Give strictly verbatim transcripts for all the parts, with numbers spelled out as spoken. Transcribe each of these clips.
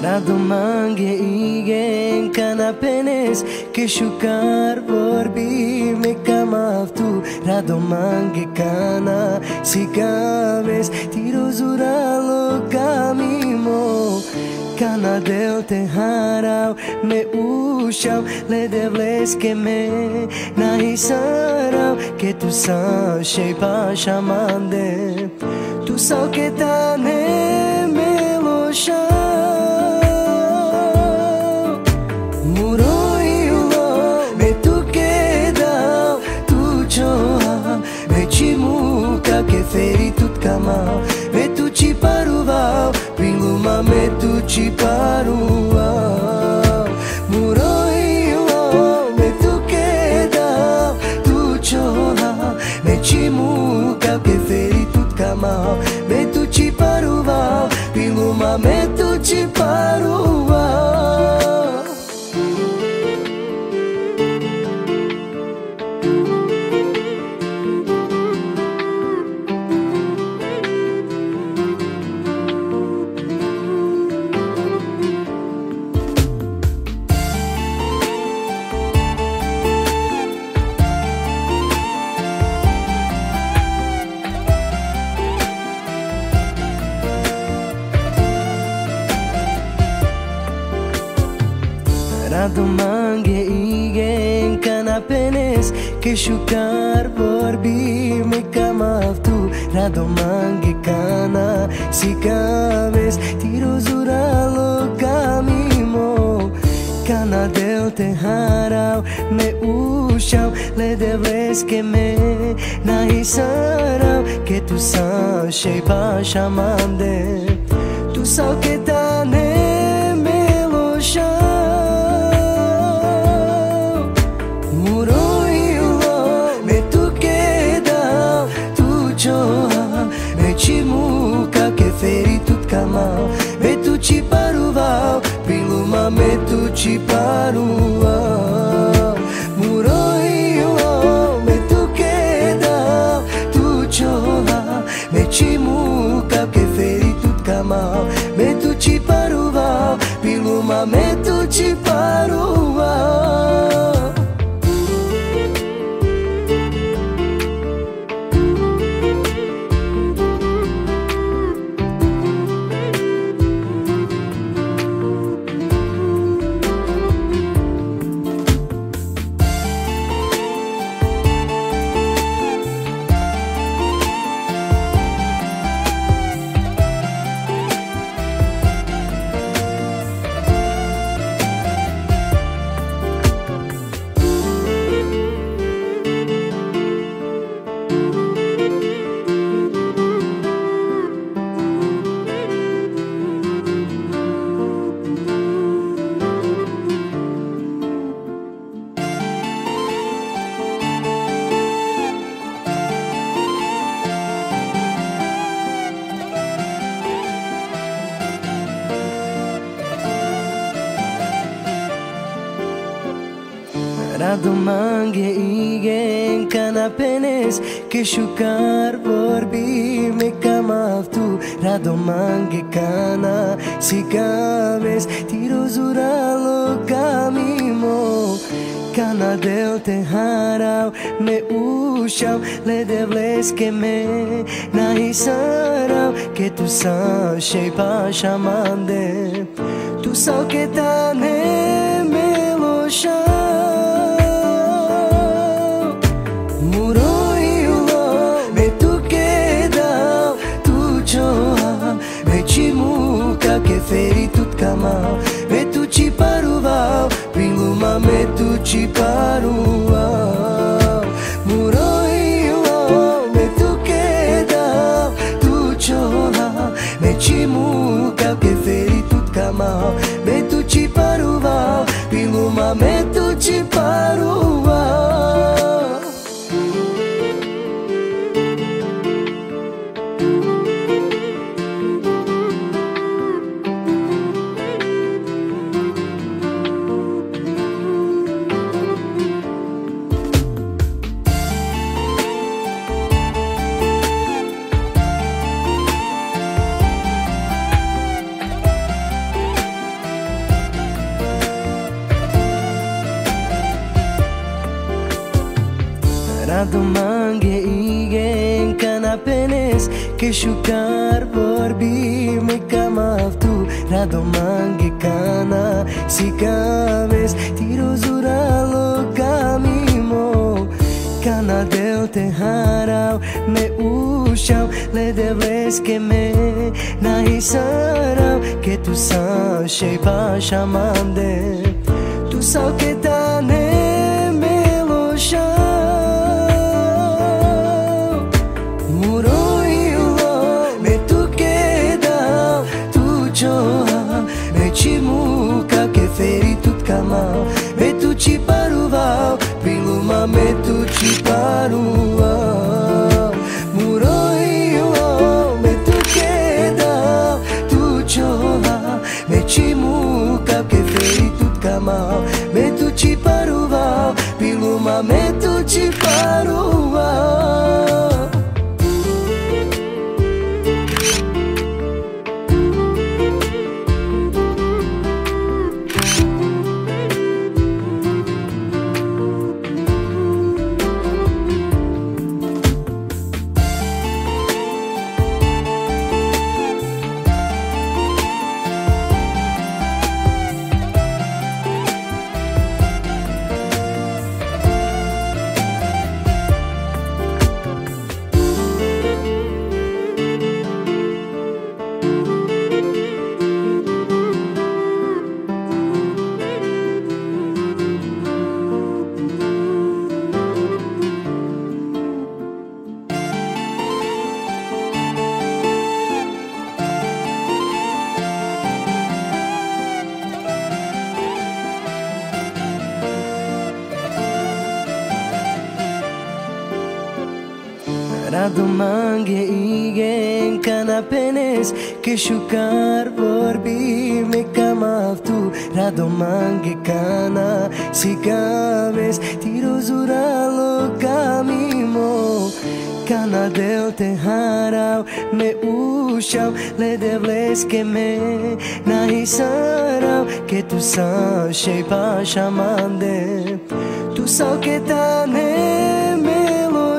Radomange igen canapenes que chucar vorbi me camaftu Radomange cana si cames tirosura lo camimo Cana del te harau me ushau le devles que me nahisarau que tu sa sheipa chamande tu sa que ta ne melosha que feri tut kamal me tu ci paruvau prin luma me tu ci paruvau muroi lo me tu que dau tu choha me ci muca que feri tut kamal me tu ci paruvau prin luma me tu ci paruvau Radomange igen canapenes que chucar vorbi me camaftu Radomange cana si cames tirosura lo camimo Cana del te harau me ushau le devles que me nahisarau que tu sa sheipa chamande tu sa que ta ne melosha que feri tut kamal me tu ci paruvau prin luma me tu ci paruvau muroi lo me tu que dau tu choha me ci muca que feri tut kamal me tu ci paruvau prin luma me tu ci paruvau Radomange igen canapenes que chucar vorbi me camaftu Radomange cana si cames tirosura lo camimo Cana del te harau me ushau le devles que me nahisarau que tu sa sheipa chamande tu sa que ta ne melosha que feri tut kamal me tu ci paruvau prin luma me tu ci paruvau muroi lo me tu que dau tu choha me ci muca que feri tut kamal me tu ci paruvau prin luma me tu ci paruvau Radomange igen canapenes que chucar vorbi me camavtu Radomange cana si cames tirozura lo camimo Cana del te harau me ushau le deves que me nahisarau que tu sa sheba shamande tu sa que tane melo Chimuka que feri tut kamal Metu ci paruval Piluma metu ci paruval Muroilo metu queda Tu choha Me chimuka que feri tut kamal Metu ci paruval Piluma metu ci paruval Radomange igen canapenes que chucar vorbi me camavtu Radomange cana si cames tirozura lo camimo Cana del te harau me ushau le deves que me nahisarau que tu sa sheba shamande tu sa que tane melo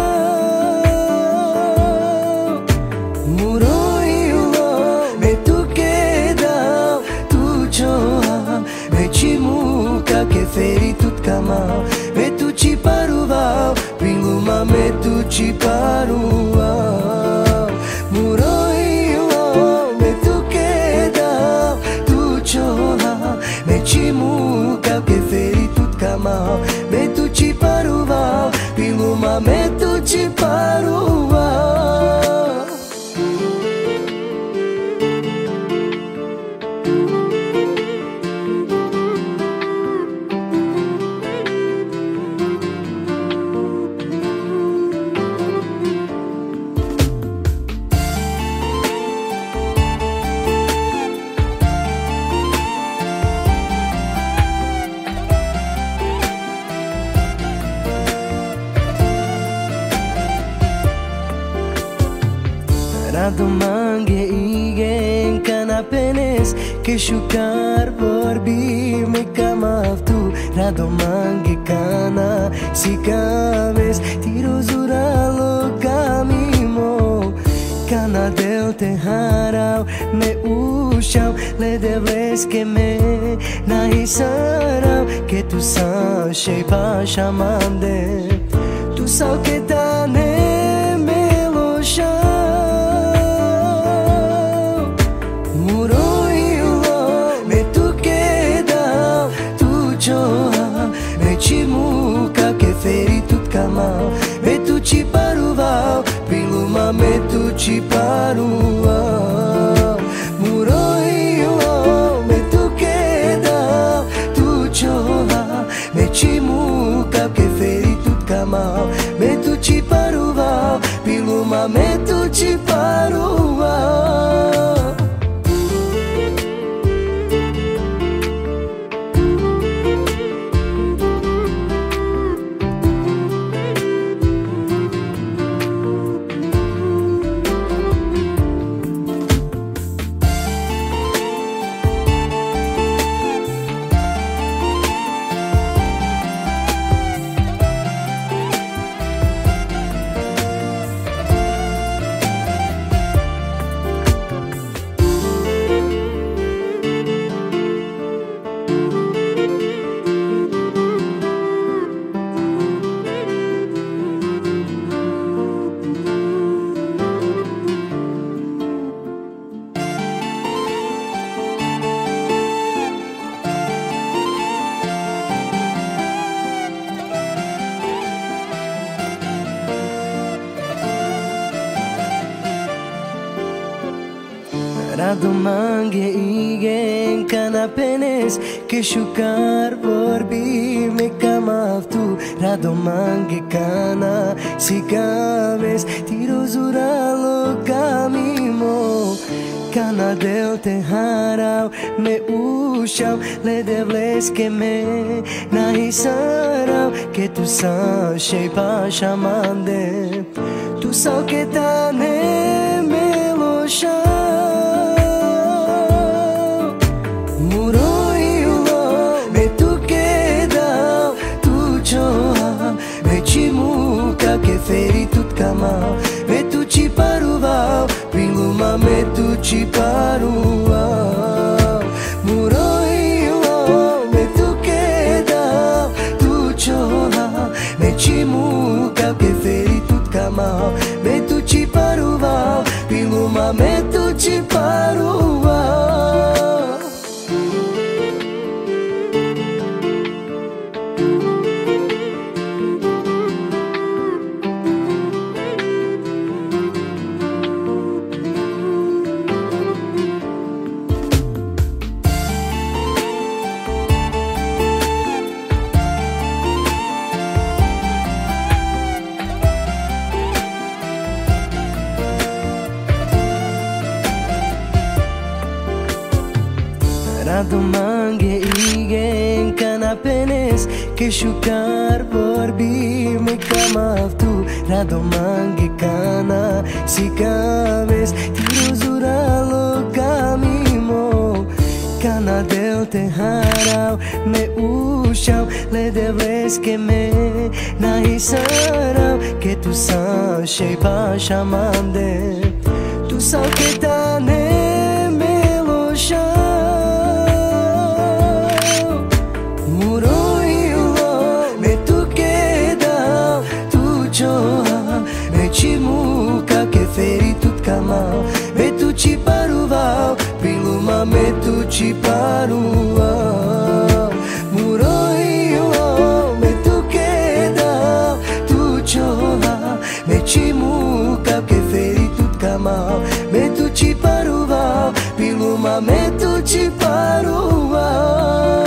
Chimuka que feri tut kamal Metu ci paruval Piluma metu ci paruval Muroilo metu queda Tu choha Me chimuka que feri tut kamal Metu ci paruval Piluma metu ci paruval Radomange igen canapenes que chucar vorbi me camavtu Radomange cana si cames tirozura lo camimo Cana del te harau me ushau le deves que me nahisarau que tu sa sheba shamande tu sa que tane melo Chimuka que feri tut kamal Metu ci paruval Piluma metu ci paruval Muroilo metu queda Tu choha Me chimuka que feri tut kamal Metu ci paruval Piluma metu ci paruval Radomange igen canapenes que chucar vorbi me camaftu Radomange cana si cames tirosura lo camimo Cana del te harau me ushau le devles que me nahisarau que tu sa sheipa chamande tu sa que ta ne meloshau que feri tut kamal me tu ci paruvau piluma me tu ci paruvau muroilo me tu quedau tu chola me ci mucau que feri tut kamal me tu ci paruvau piluma me tu ci paruvau Radomange igen canapenes que chucar vorbi me camaftu Radomange cana si cames tirosura lo camimo Cana del te harau me ushau le devles que me nahisarau que tu sa sheipa chamande tu sa que ta ne meloshau que feri tut kamal me tu ci paruvau piluma me tu ci paruvau muroilo me tu quedau tu chola me ci mucau que feri tut kamal me tu ci paruvau piluma me tu ci paruvau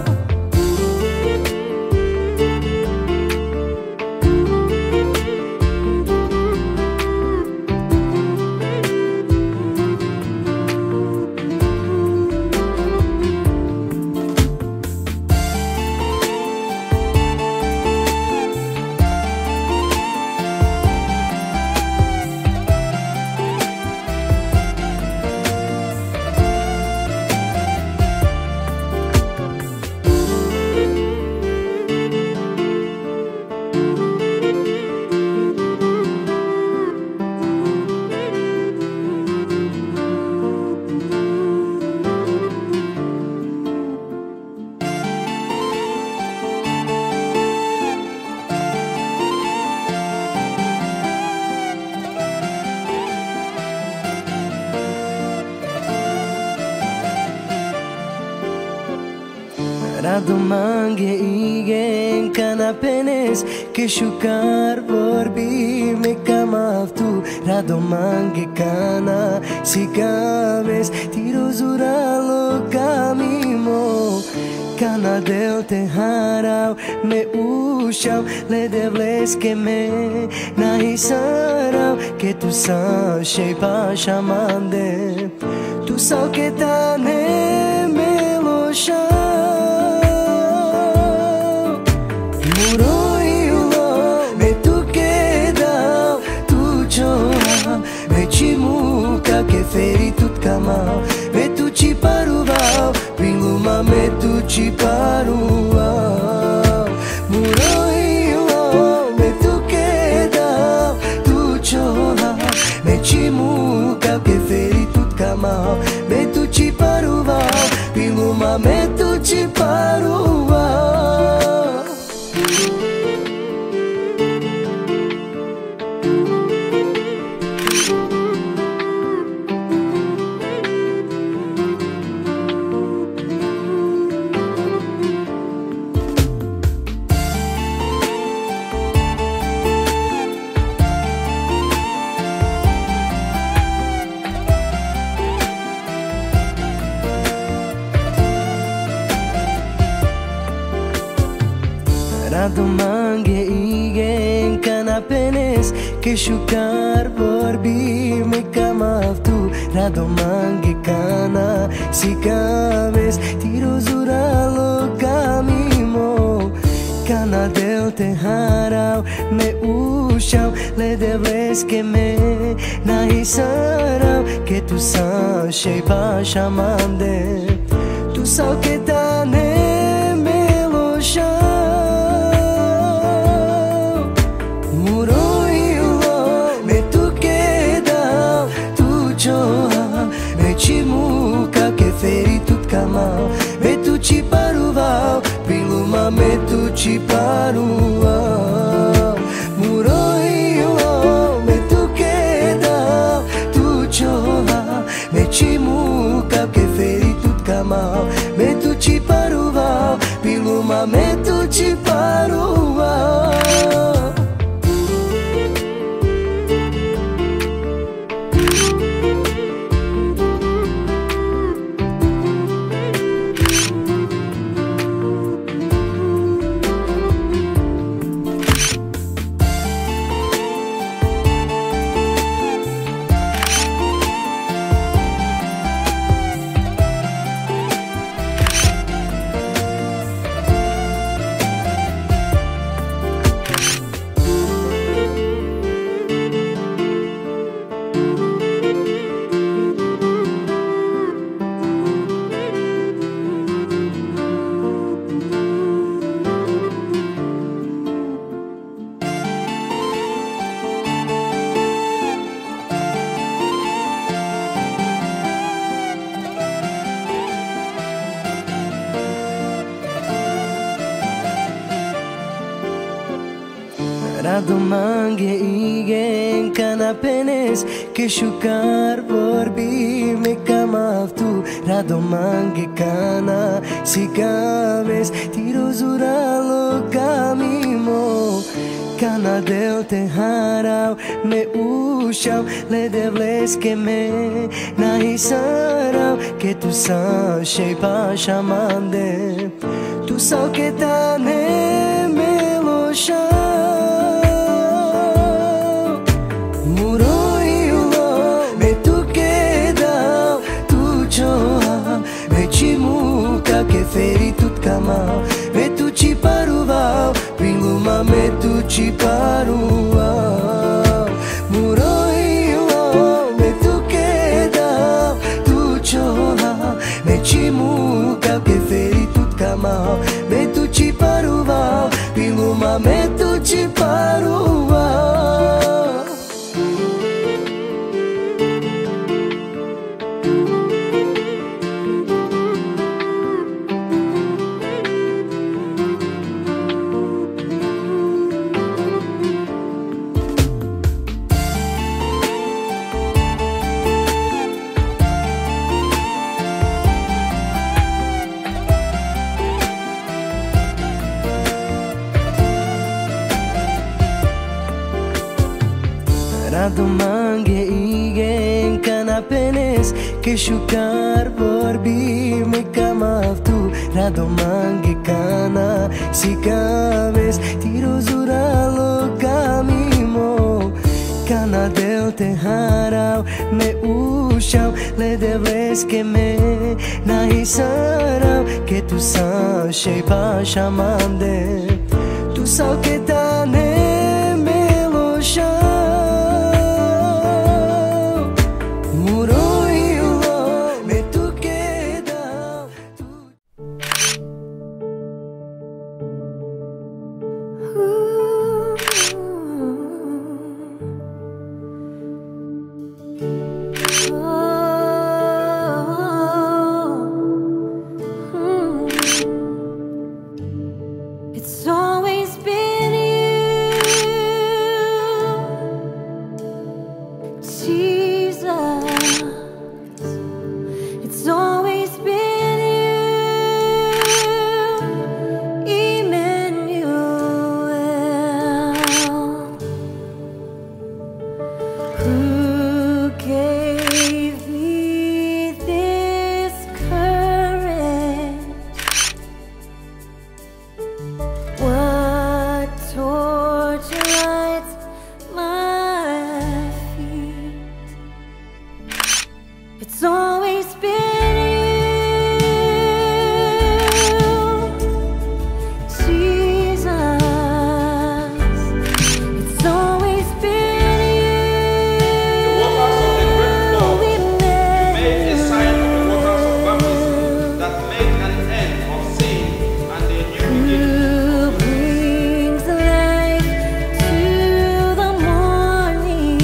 Radomange igen canapenes que chucar vorbi me camaftu Radomange cana si cames tirosura lo camimo Cana del te harau me ushau le devles que me nahisarau que tu sa sheipa chamande tu sa que ta ne meloshau me ci mucau que feri tut kamal me tu ci paruvau piluma me tu ci paruvau muroilo me tu quedau tu chola me ci mucau que feri tut kamal me tu ci paruvau piluma me tu ci paruvau Rado mange igen canapenes que chucar vorbi me camav tu. Rado mange cana si cames tiro zuralo camimo. Cana del te harau me ushau le deves que me nahisarau que tu sa sheipa shamande tu sa que ta ne melosha muroilo me tu queda tu choha me chimuka que feri tut kamal me tu ci paruvau piluma me tu ci paruvau muroilo me tu queda tu choha me chimuka que feri tut kamal me tu ci paruvau piluma me tu ci paruvau. Rado mange igen canapenes que chucar vorbi me camav tu. Rado mange cana si cames tiro zuralo camimo. Cana del te harau me ushau le deves que me nahisarau que tu sa sheipa shamande tu sa que ta ne melosha chimuka que feri tut kamal me tu ci paruvau piluma me tu ci paruvau muroilo me tu queda tu choha me chimuka que feri tut kamal me tu ci paruvau piluma me tu ci paruvau. Rado mange igen canapenes que chucar vorbi me camav tu. Rado mange cana si cames tiro zuralo camimo. Cana del te harau me ushau le deves que me nahisarau que tu sa sheipa shamande tu sa que ta ne melosha It's always been you. It's always been you, Jesus. It's always been you. The waters of the great flood made a sign of the waters of baptism that made an end of sin and a new beginning. Who brings life to the morning?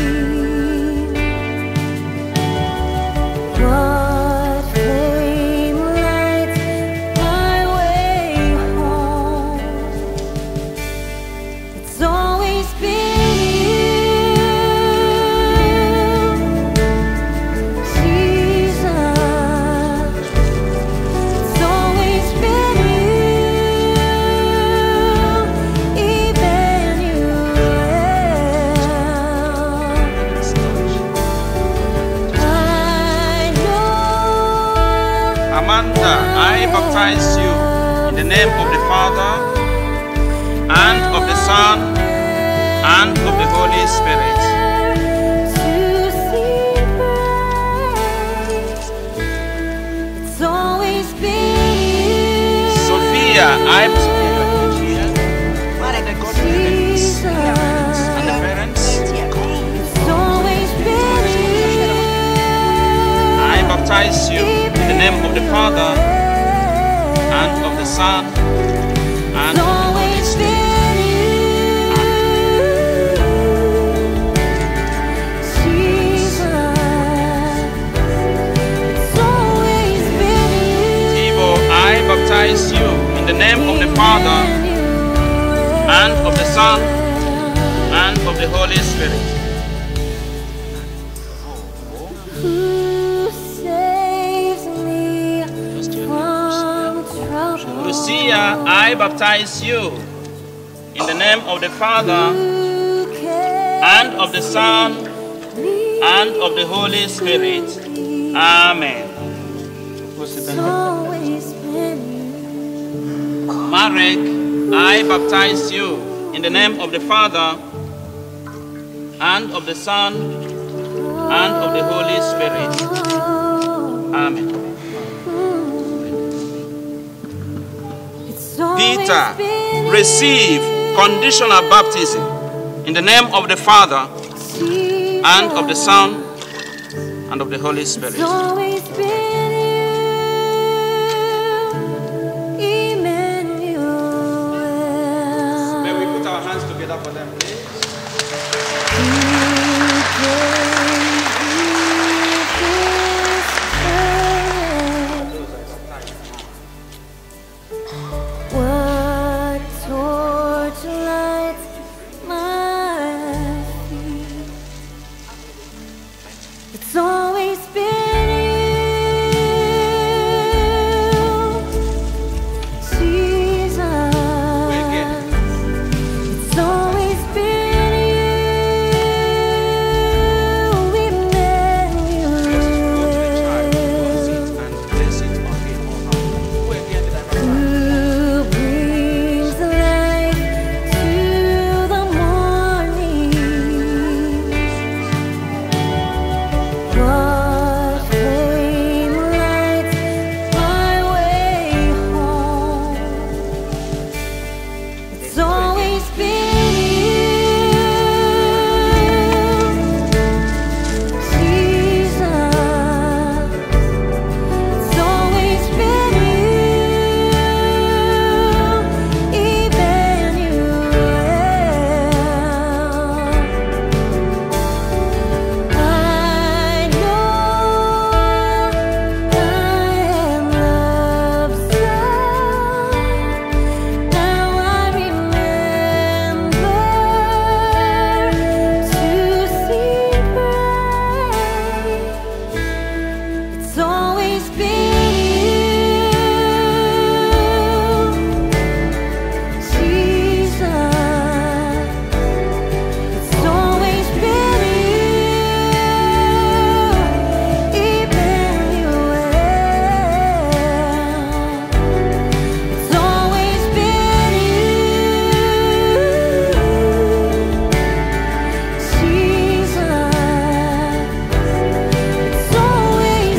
What flame lights my way home? It's always been you, Jesus. It's always been you, Emmanuel. I know Amanda, I baptize you in the name of the Father, and of the Son, and of the Holy Spirit. to see praise. It's always been you, Sophia, I Sophia, Jesus. and the parents. It's always been you, I baptize you in the name of the Father, and of the Son, and It's of the Holy always Spirit. been you, Jesus. It's always been you, Tibo, I baptize you in the name of the Father, and of the Son, and of the Holy Spirit. Who saves me from trouble? Lucia, I baptize you in the name of the Father, Who can and of the Son, lead and of the Holy Spirit. Amen. It's always been you. Marek, I baptize you in the name of the Father, and of the Son, and of the Holy Spirit. Amen. It's always Peter, been receive conditional baptism in the name of the Father, you, and of the Son, and of the Holy It's Spirit. always been you, Emmanuel. May we put our hands together for them, please? What torch lights my feet? It's always been you, Jesus. It's always been you, Emmanuel. Who brings life to the morning? What flame lights my way home? It's always been you, Jesus. It's always been you, Emmanuel. I know I am love's son. Now I remember to see praise. It's always been you, Jesus. It's always been you, Emmanuel. It's always been you, Jesus. It's always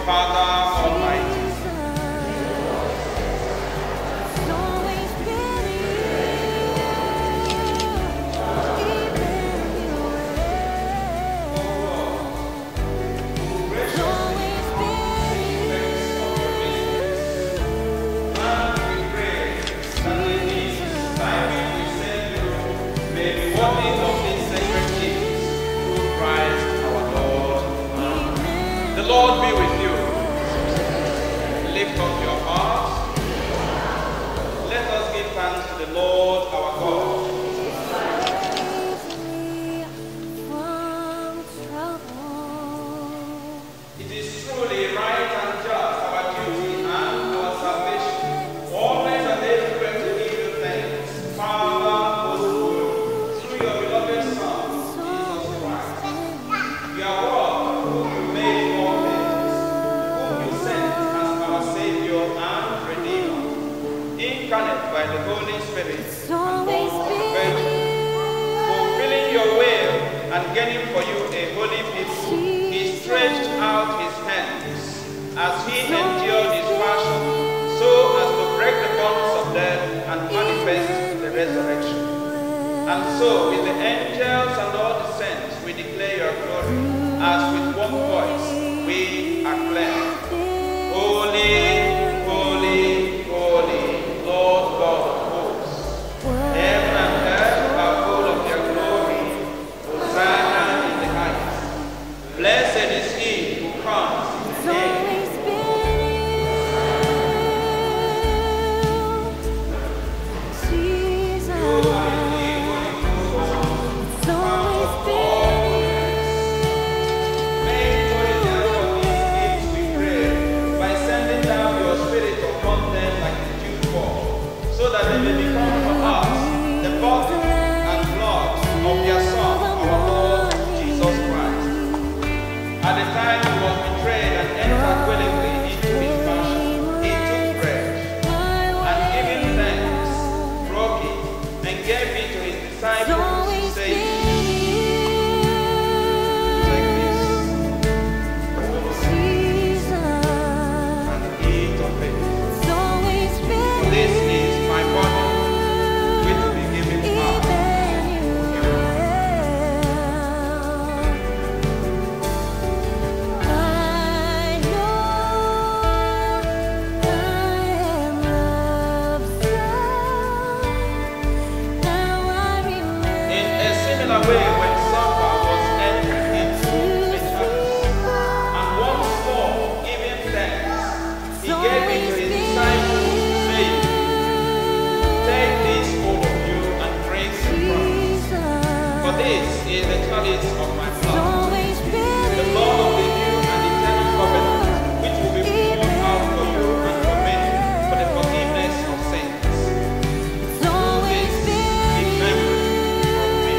Father Almighty. The Lord be with you. Lift up your hearts. Let us give thanks to the Lord our God. It is truly right and just, our duty and our salvation, always and everywhere to give you thanks, Father, most good, through your beloved Son, Jesus Christ. You are God, whom you made all things, whom you sent as our Savior and Redeemer, incarnate by the Holy Spirit, and born of the Virgin, fulfilling your will and gaining for you a holy people. He stretched out his hands as he endured his passion, so as to break the bonds of death and manifest the resurrection. And so, with the angels and all the saints, we declare your glory, as with one voice we acclaim, Holy, holy, holy, Lord God of hosts. Heaven and earth are full of your glory. Hosanna in the highest. Blessed is he who comes in the name. So that they may become for us the body and blood of their Son, our Lord Jesus Christ. At the time he was betrayed and entered willingly into his passion, he took bread, and giving thanks, broke it, and gave it to his disciples, saying, "Take this, and eat of it. For this is my body, which will be given up." In a similar way, when supper was entered into the church, and once more giving thanks, he gave it to his disciples, saying, "Take this, all of you, and drink from it. For this is the chalice of my blood, the blood of the new and eternal covenant, which will be poured out for you and for many for the forgiveness of sins. Do this in memory of me."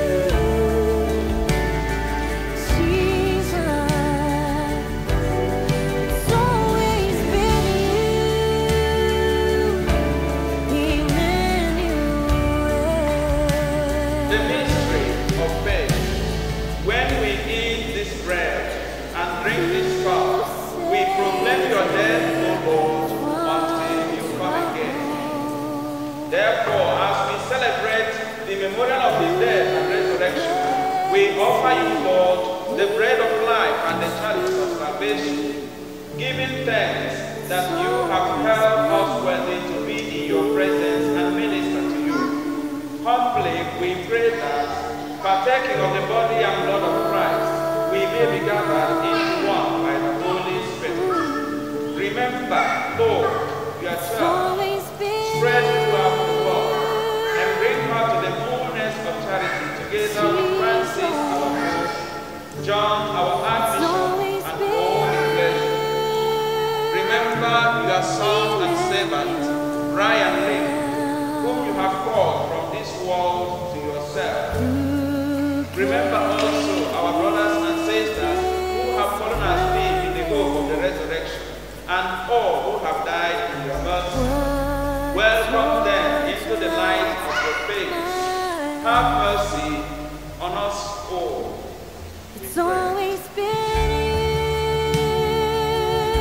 The mystery of faith. When we eat this bread and drink this cup, we proclaim your death, O Lord, until you come again. Therefore, as we celebrate the memorial of his death and resurrection, we offer you, Lord, the bread of life and the chalice of salvation, giving thanks that you have held us worthy to be in your presence and minister to you. Humbly we pray that, partaking of the body and blood of Christ, we may be gathered into one by the Holy Spirit. Remember, Lord, your church, spread throughout the world, and bring her to the fullness of charity, together with Francis, our Pope, John, our Archbishop, and all the clergy. Remember your son and servant, Brian Lee, whom you have called from this world to yourself. Remember also our brothers and sisters who have fallen asleep in the hope of the resurrection, and all who have died in your mercy. Welcome them into the light of your face. Have mercy on us all. It's always been you.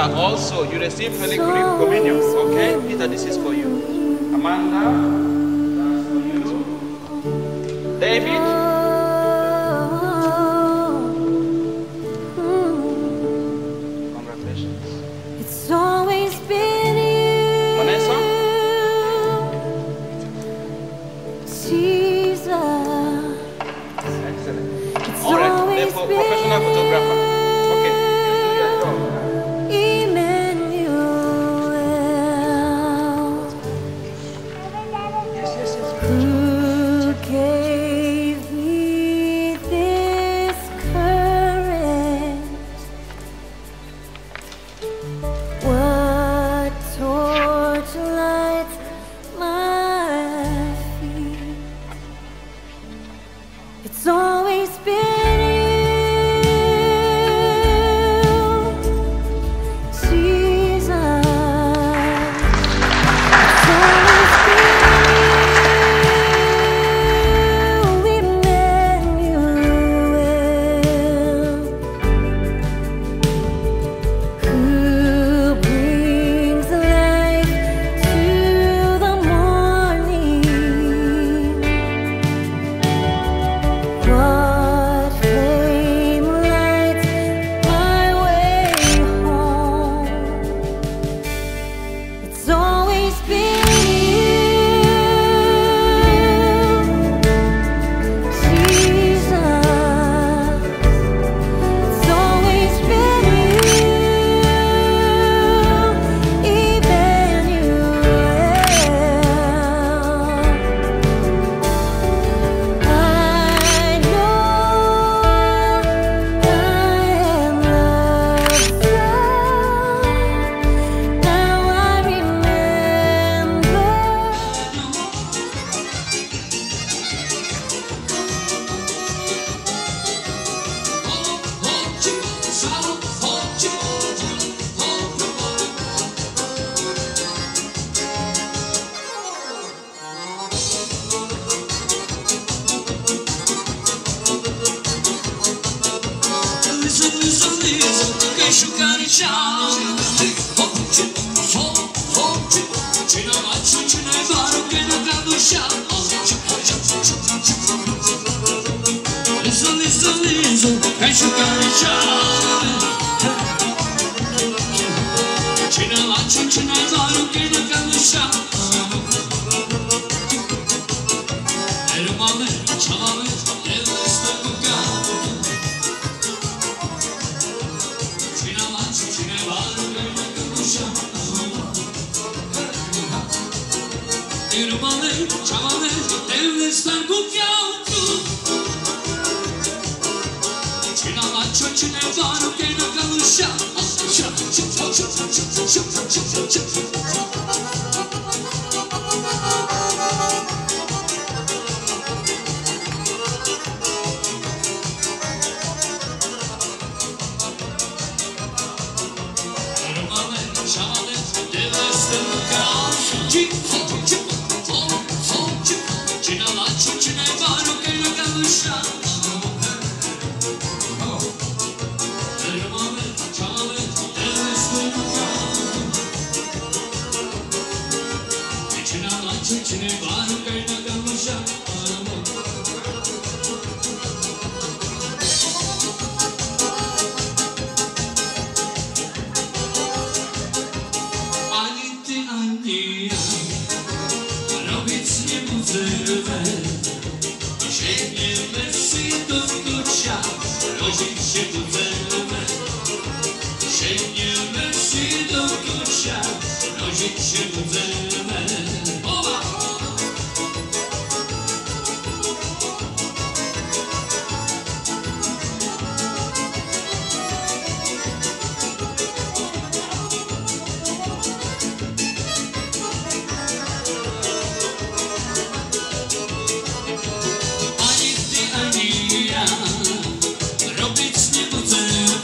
Amanda, also, you receive Holy Communion. Okay? Peter, this is for you. Amanda, that's for you. David. Congratulations. It's always been you, Vanessa. Jesus. Excellent. It's All right, always therefore, been professional photographer. Okay, you do your job. Emmanuel. Yes, yes, yes. Who gave me this courage? What torch lights my feet? It's always been you, Jesus. It's always been you, Emmanuel. Who brings life to the morning? What flame lights my way home? It's always been you, Jesus. It's always been you, Emmanuel. I know I am loved so. Now I remember.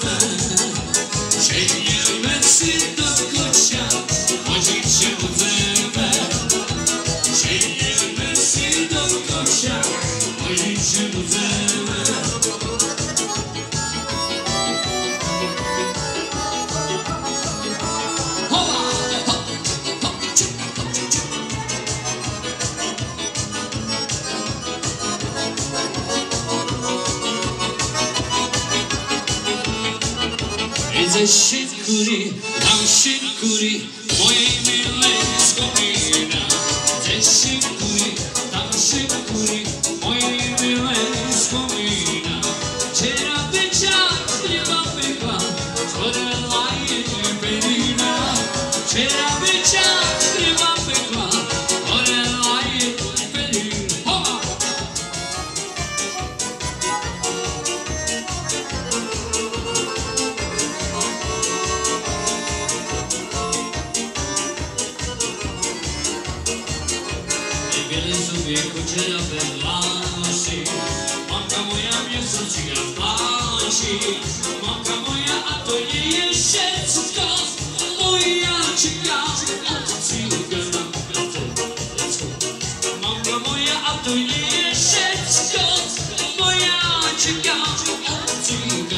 Się nie ze shikuri, tam shikuri, moje milé vzpomíná. Ze shikuri, tam shikuri, moje milé vzpomíná. Včera večer chleba pekla, tvorila je pelína. Včera večer chleba pekla, tvorila je pelína. Včera vedláši, mamka moja mě srdcika pláši. Mamka moja a to je všecko, moja čeká od cílka. Mamka moja a to je všecko, moja čeká od cílka.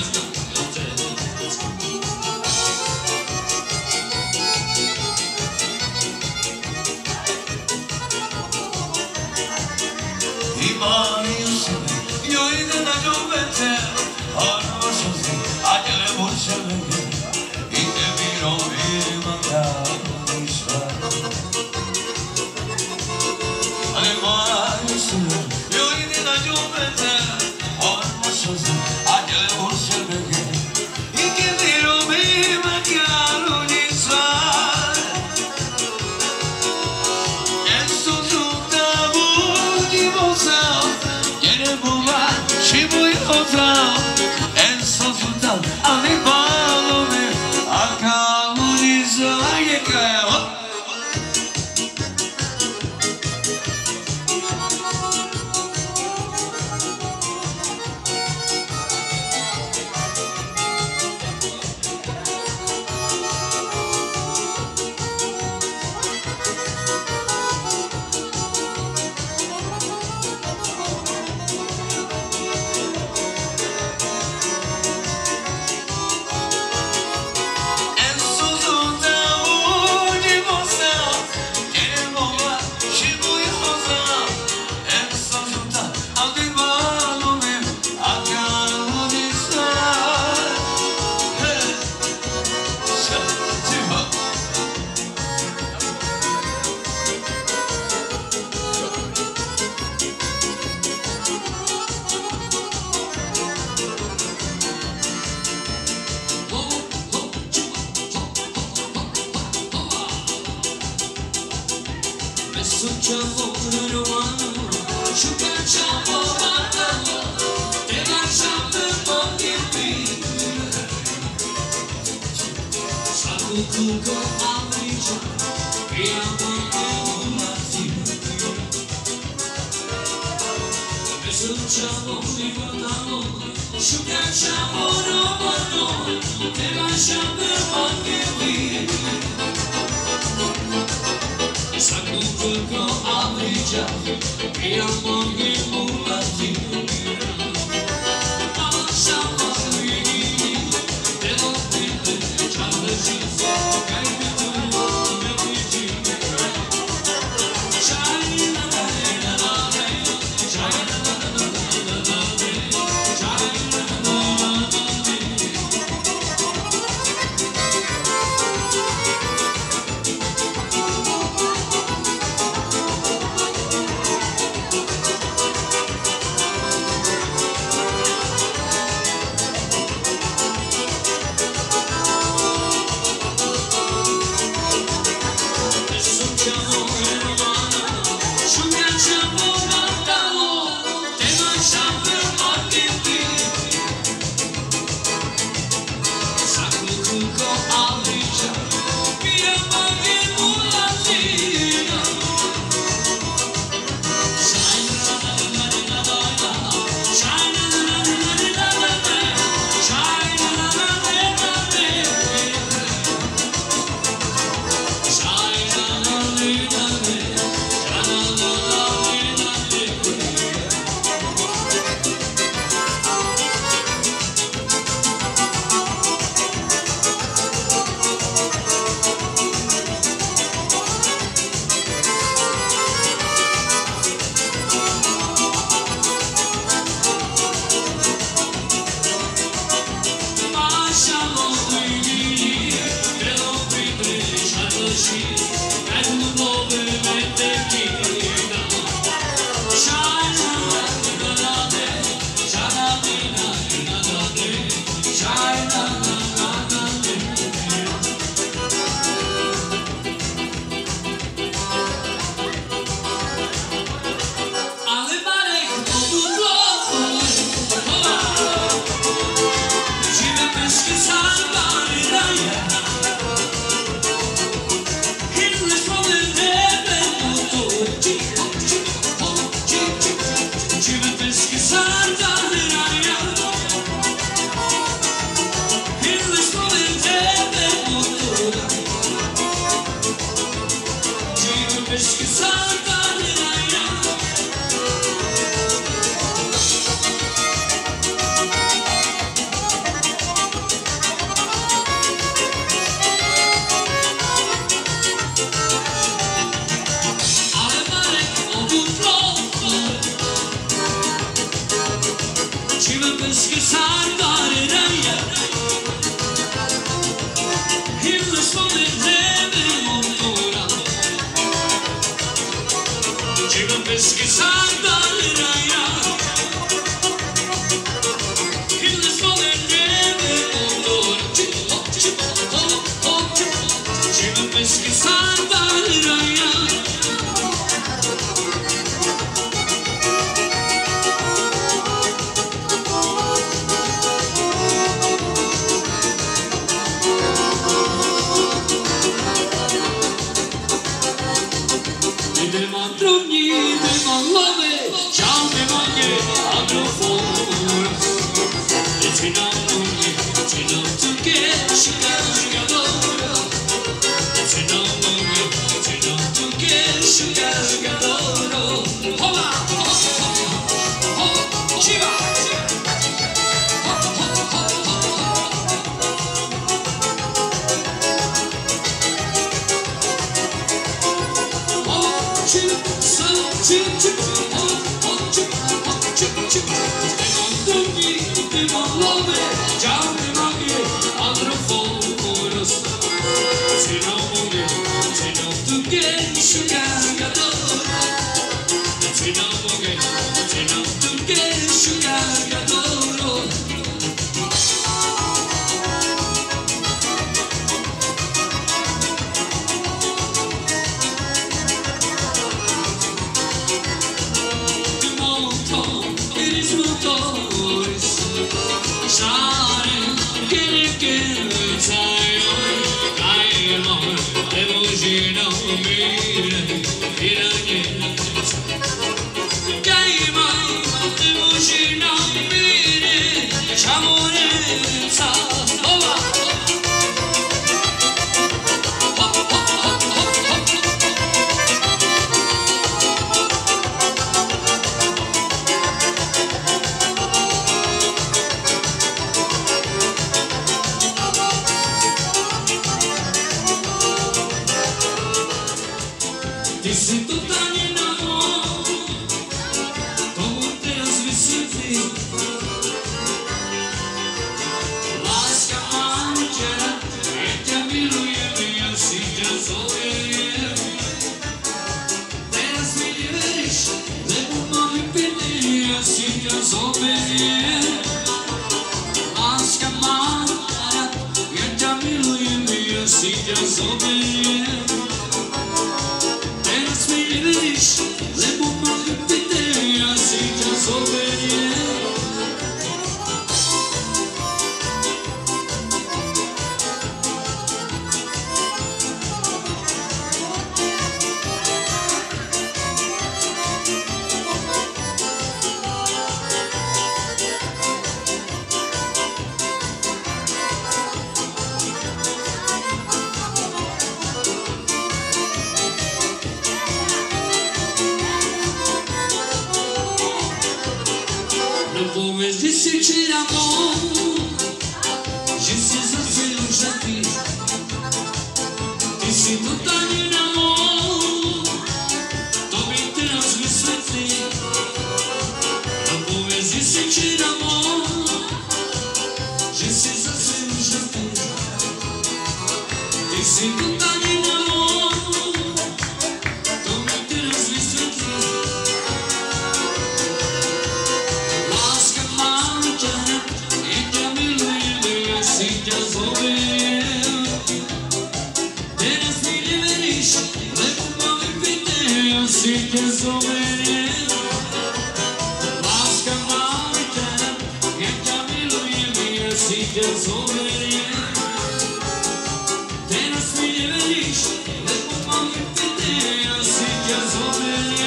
Te nas mi ne veliš, lepo malo pite, a si te zove.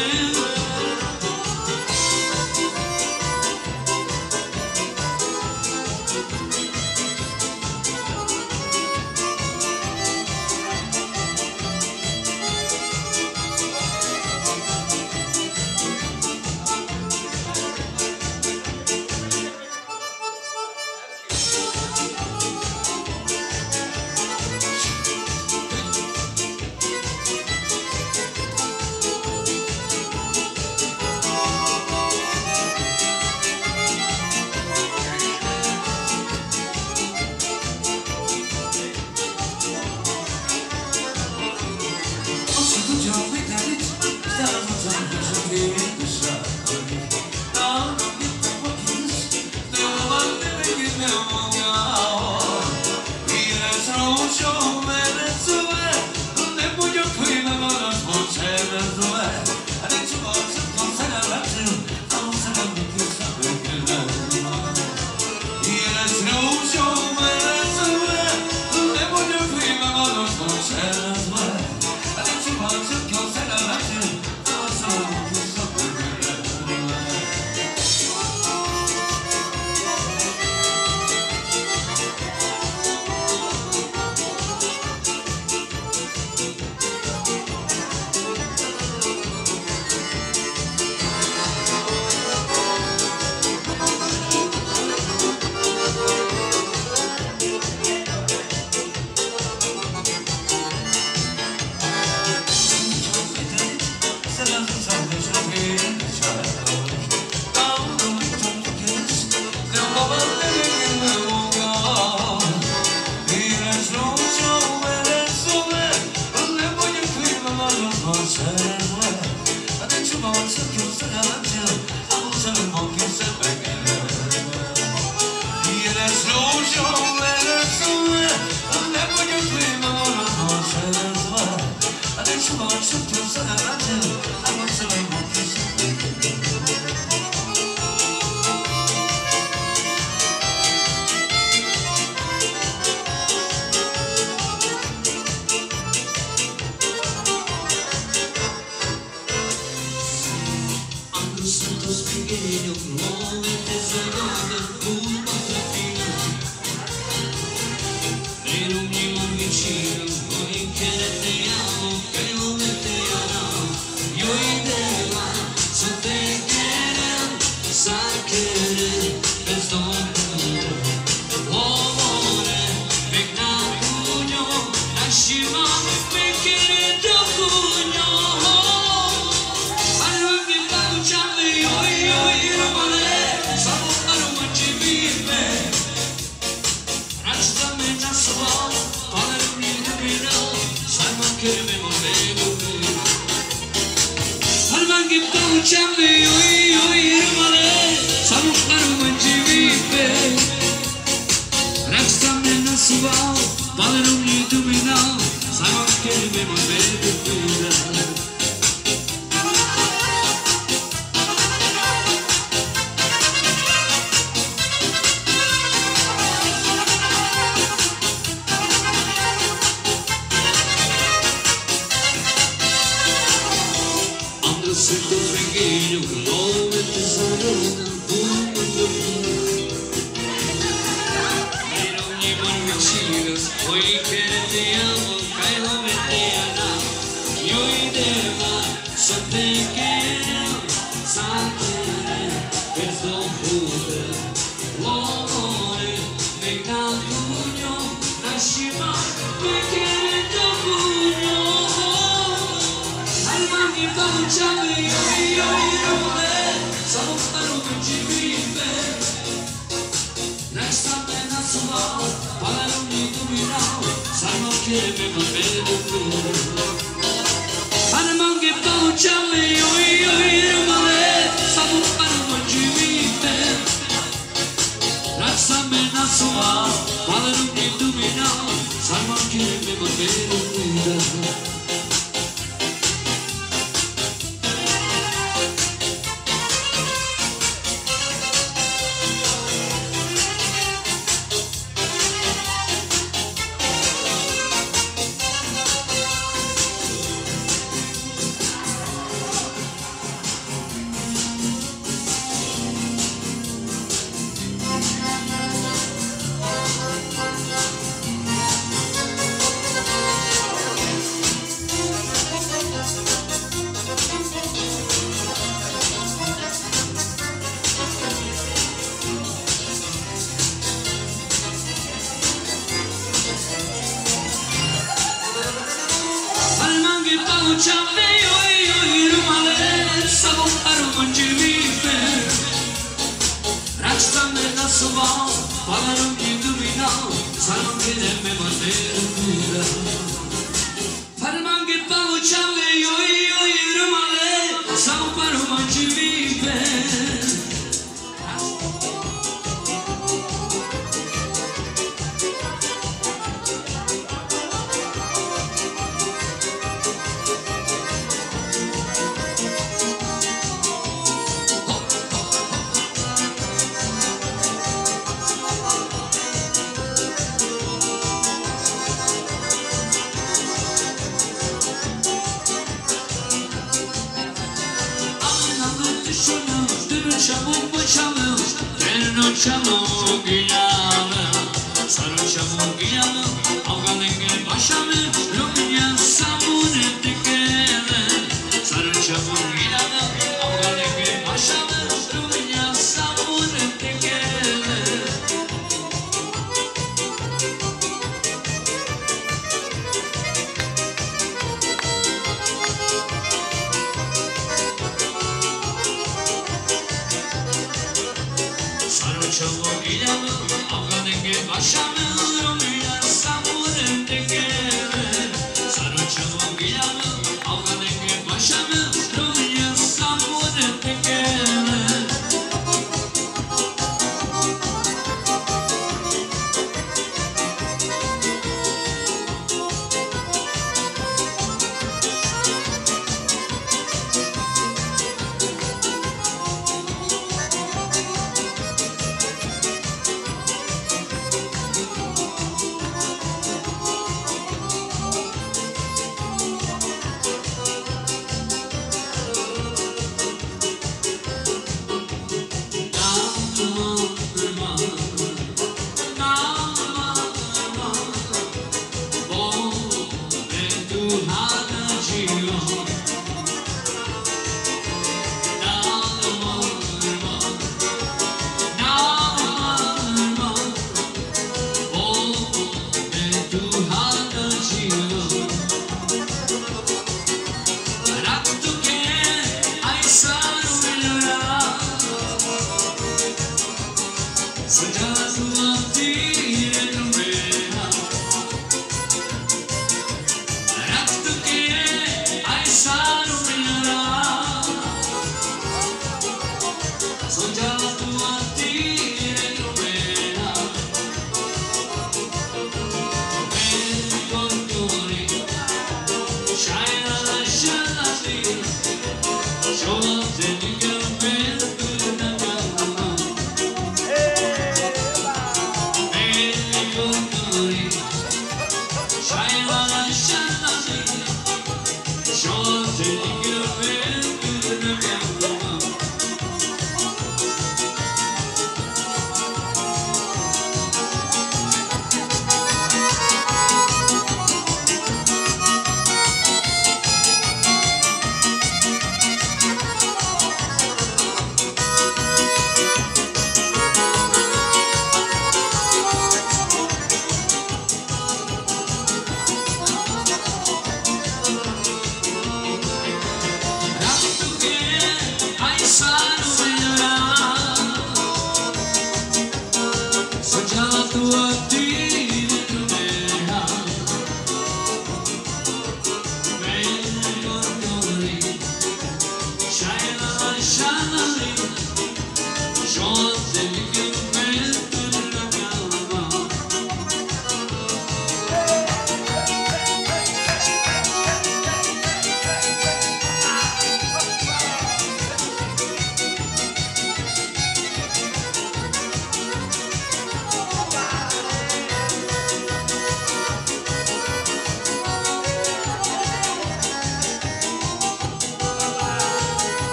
Saru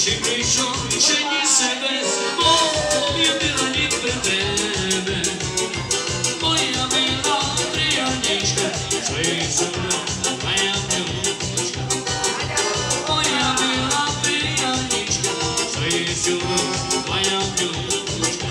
și Crăciun și ni se vezi, oh, e de la nit pe vreme. Moja mila prijateljka, sreću moja mljučka. Moja mila prijateljka, sreću moja mljučka.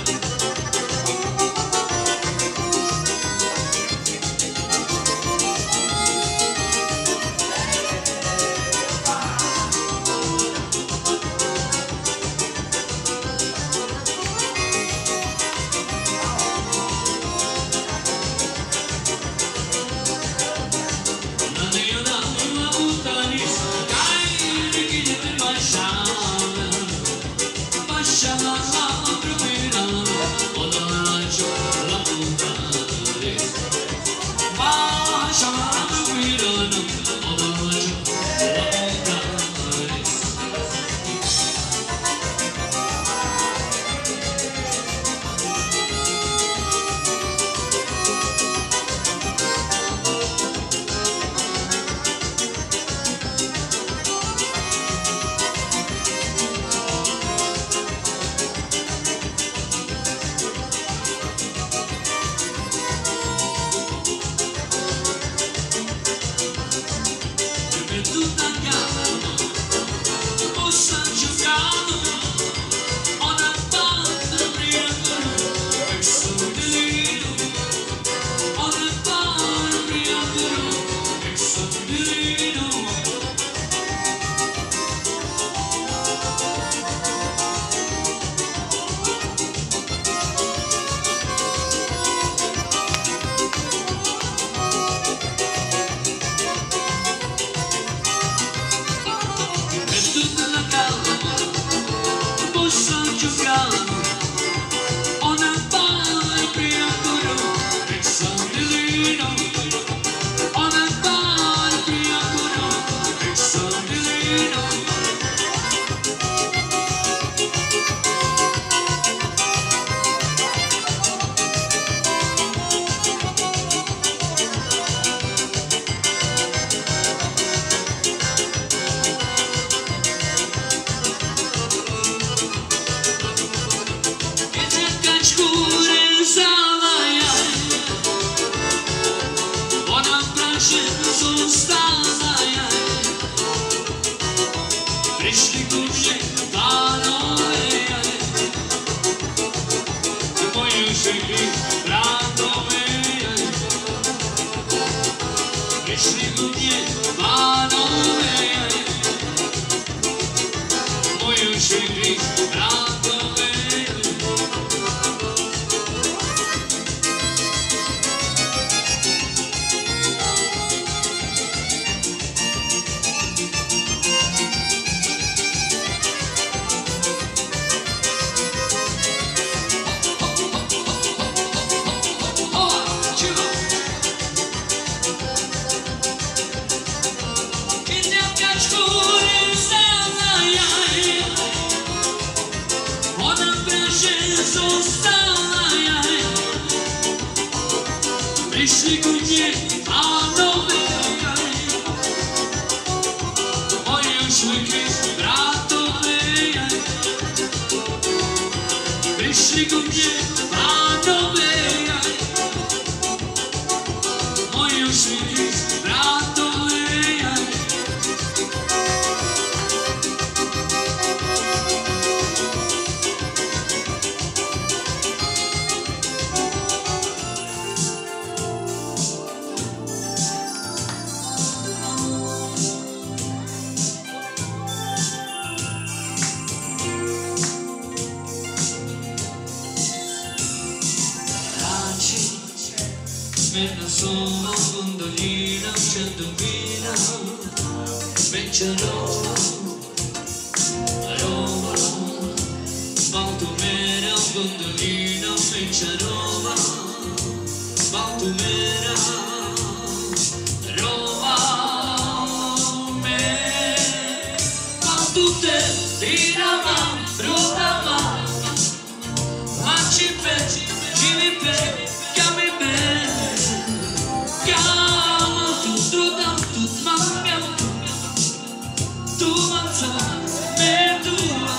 Tu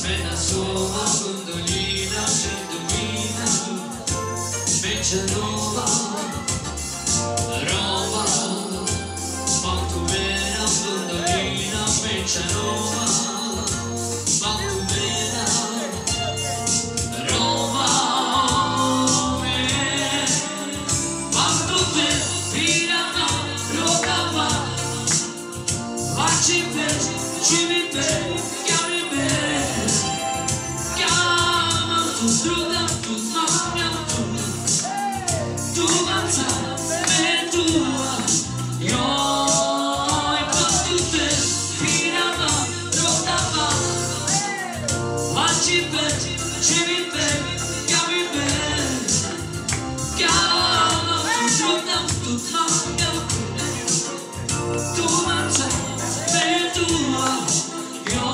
Sveta sova, gondolina, c'è domina, specie nuova, roba, molto vera, gondolina, specie nuova, molto vera, roba, eh, molto vera, pirata, rotava, facci per, ci mi per, chiami per, chiama tu, struda tu, mamma tu, tu avanza, me tua, io e tu per, pirata, rotava, facci per, ci mi per, chiami per, chiama tu, struda tu, mamma tu, tu avanza, me tua, io.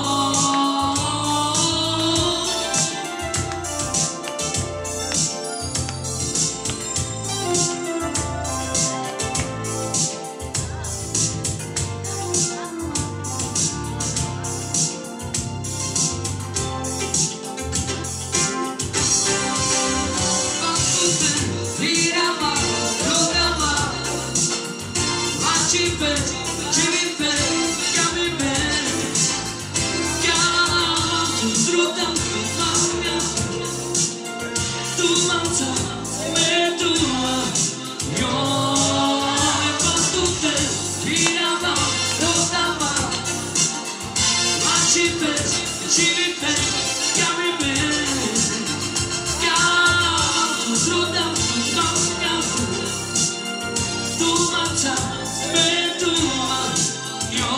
Tirava, rodava, facci per, ci mi per, chiami per, chiama tu, struda tu, mamma tu, manza, me tua, io e fatto te, tirava, rodava, facci per, ci mi per, chiami per, chiama tu, struda tu, mamma tu, manza, me tua, io.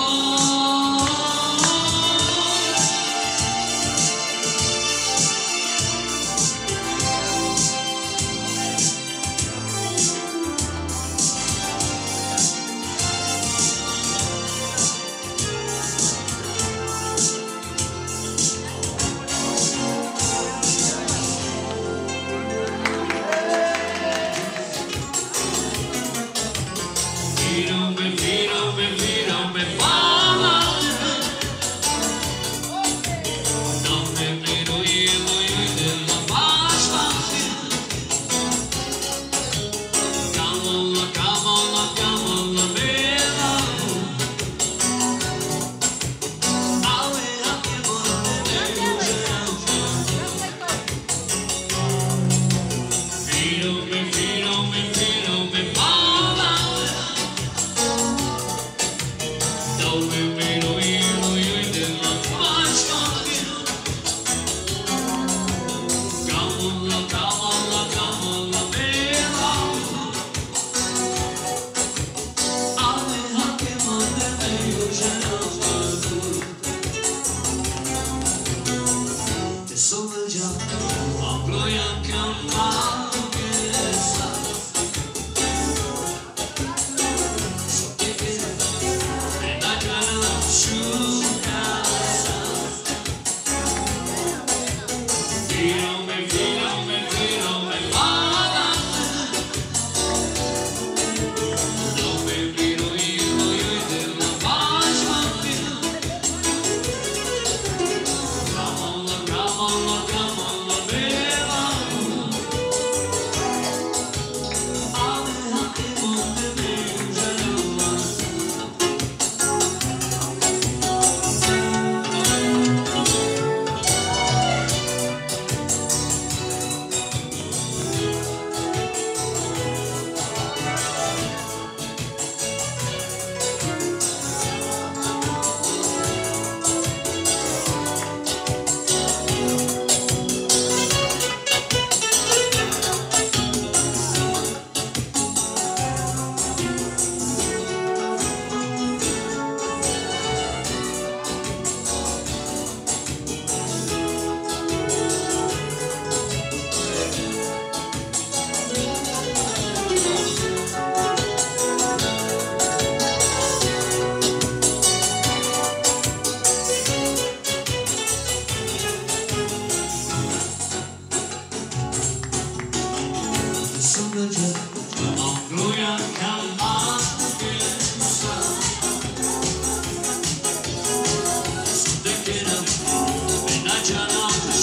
Firme, firme, firme, fama. Non me miro io, io della pasta. Camola, camola, camola, bella. Avera che vuole firme, firme, firme, fama. Dove miro io, io della pasta. Camola, camola, camola, bella. Aveva che manda meglio c'era tu. Te sono già, a gloria che amavo che resta. So che che e la cara asciuga. Firme, firme, firme, fama. Dove miro io, io della pasta. Camola, camola, camola, bella.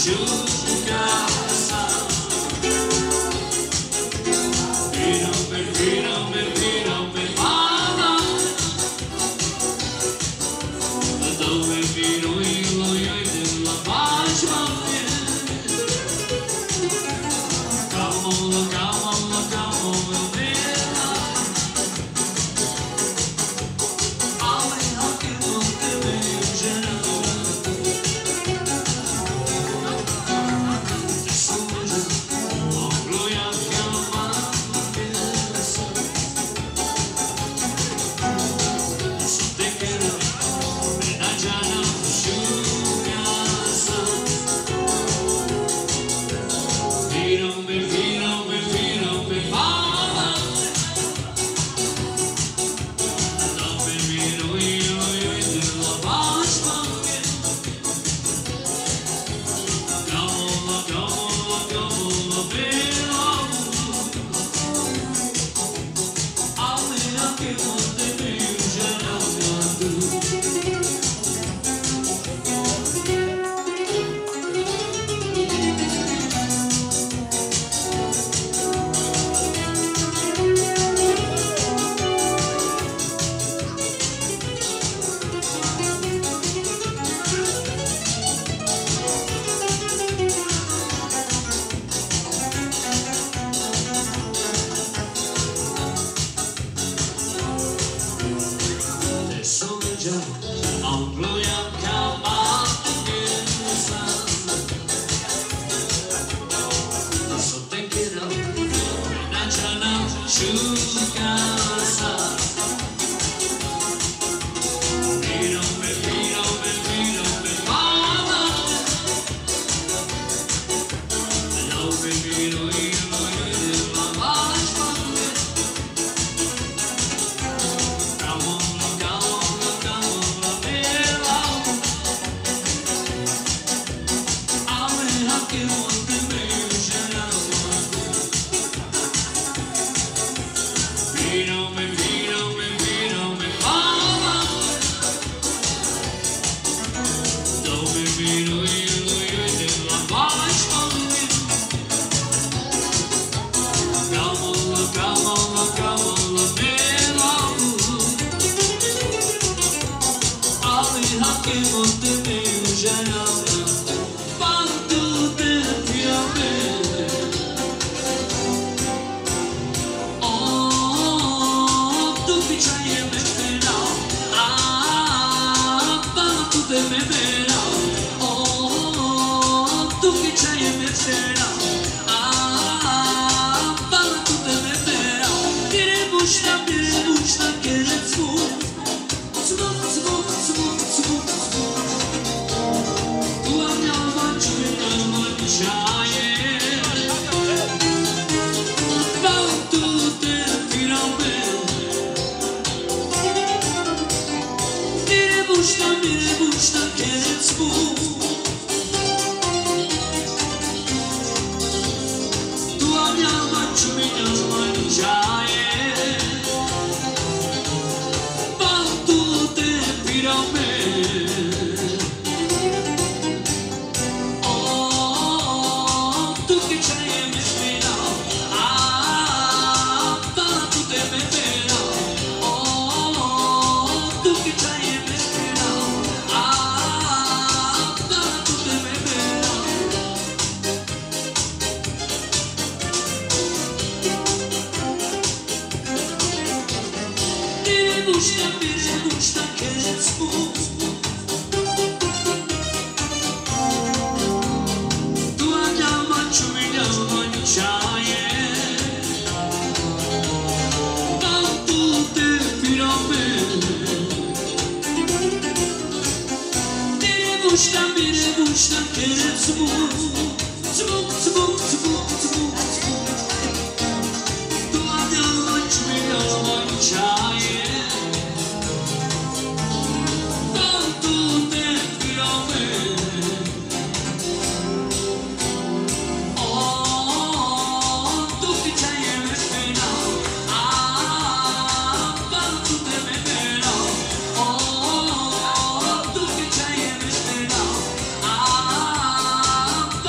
Ah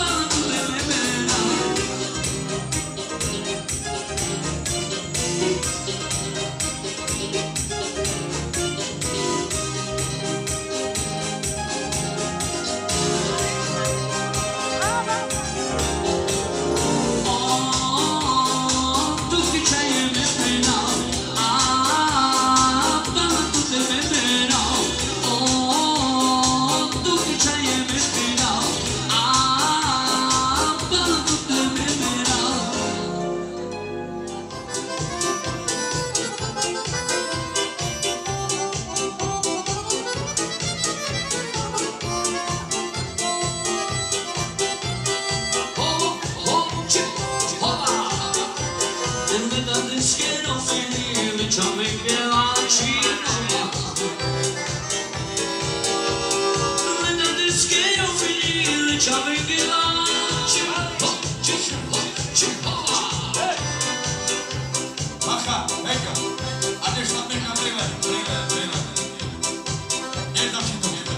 Aha, venga. Adesso appena prima, prima, prima. E da ci dobbiamo.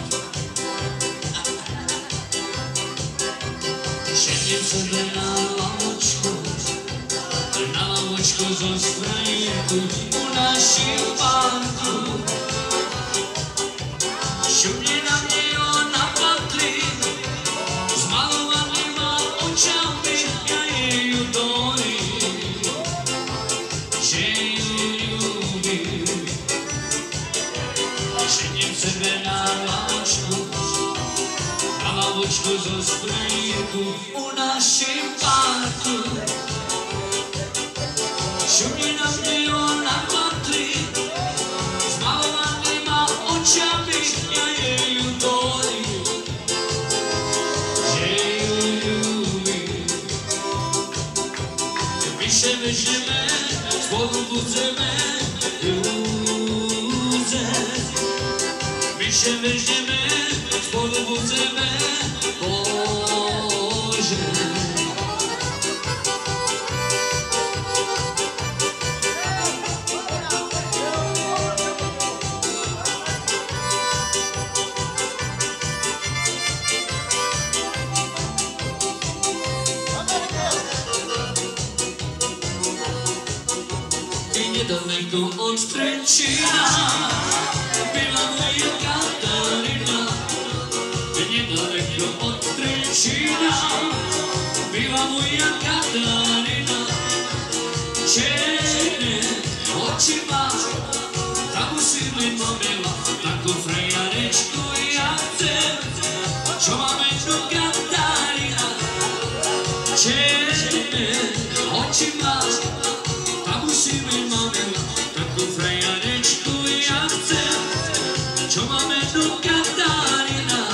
Siedem sobie na ławeczku, na ławeczku zostaje u naszym parku. Siubnie na mnie ona patrzy, z malowanymi oczami, ja jej udoli, że jej lubię. Siedem sobie na ławeczku, na ławeczku zostaje u naszym parku. Siubnie na mnie ona patrzy, z malowanymi oczami, ja jej udoli, że jej lubię. My się weźmiemy, spolu budzemy, ludzie. My się weźmiemy, spolu budzemy, Boże. I niedaleko od Tręcina była moja Kataryna. I niedaleko od Tręcina była moja Kataryna. Ciemne oczy ma, taką sylwę miała, taką frajareczkę ja chcę, co mamy tu Kataryna. Ciemne oczy ma, musimy mamy taką frajareczkę ja chcę, co mamy do Kataryna.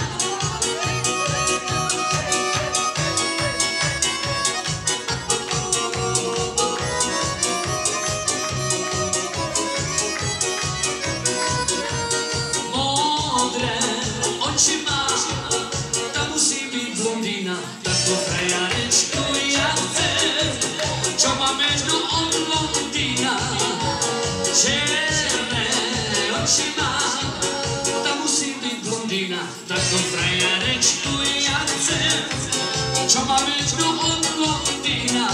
Modre oczy ma, ta musi być blondina, taką frajareczkę ja chcę, co mamy do Londina. Ciemne oczy ma, ta musi być blondina, taką frajareczkę ja chcę, co ma być do Londina.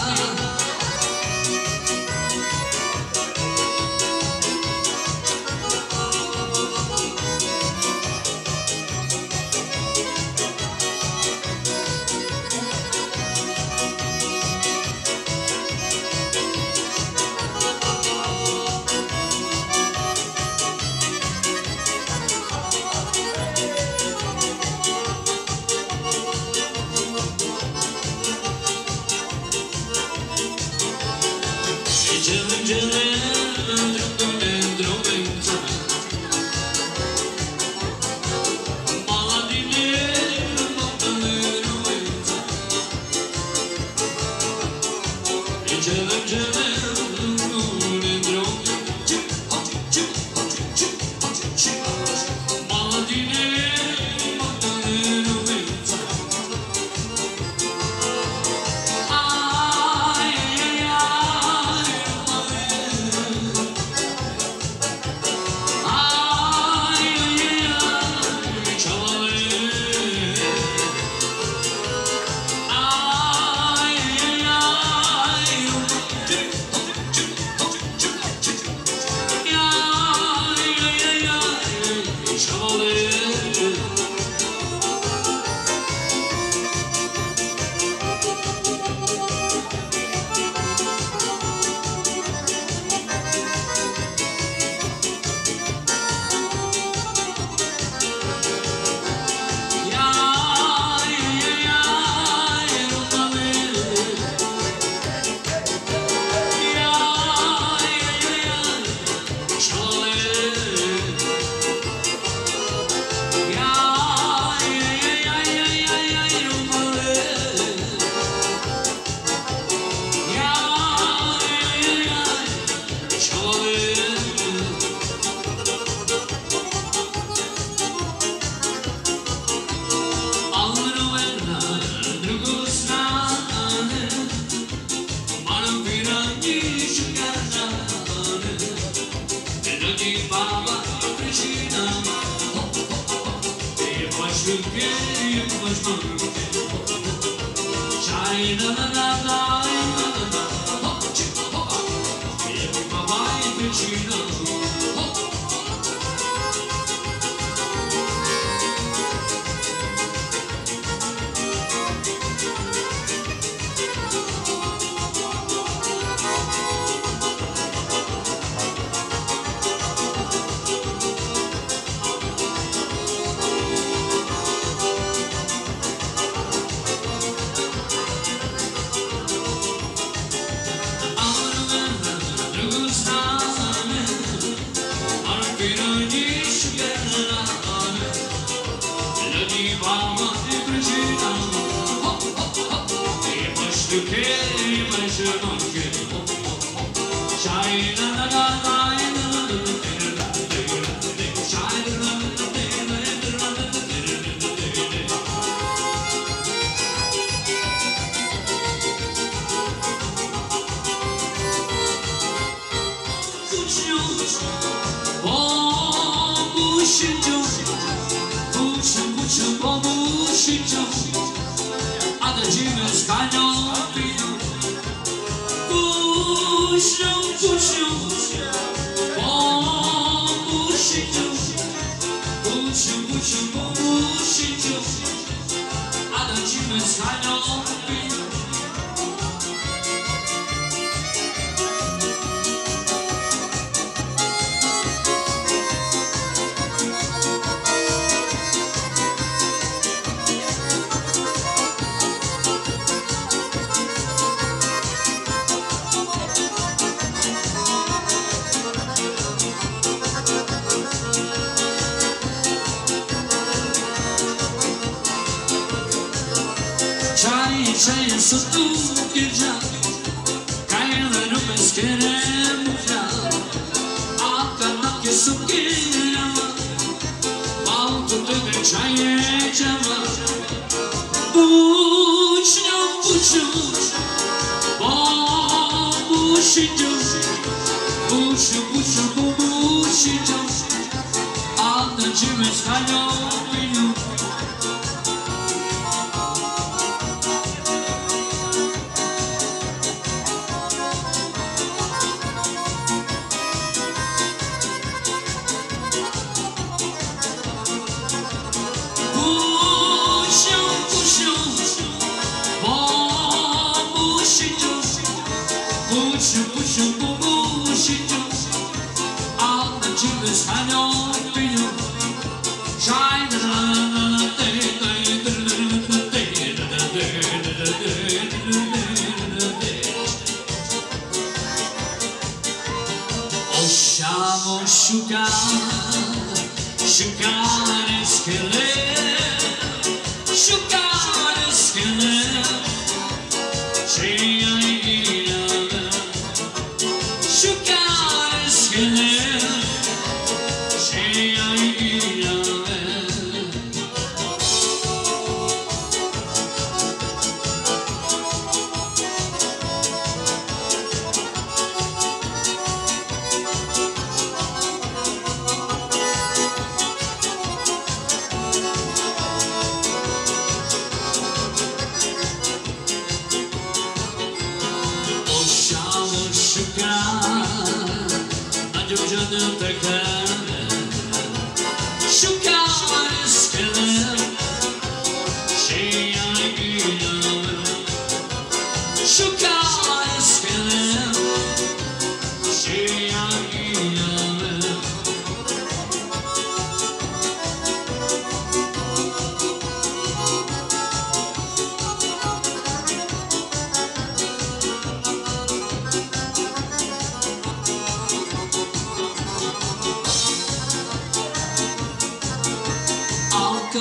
Thank you. Shine na na na na na. Hop chip hop. Every mama in Virginia. Hop.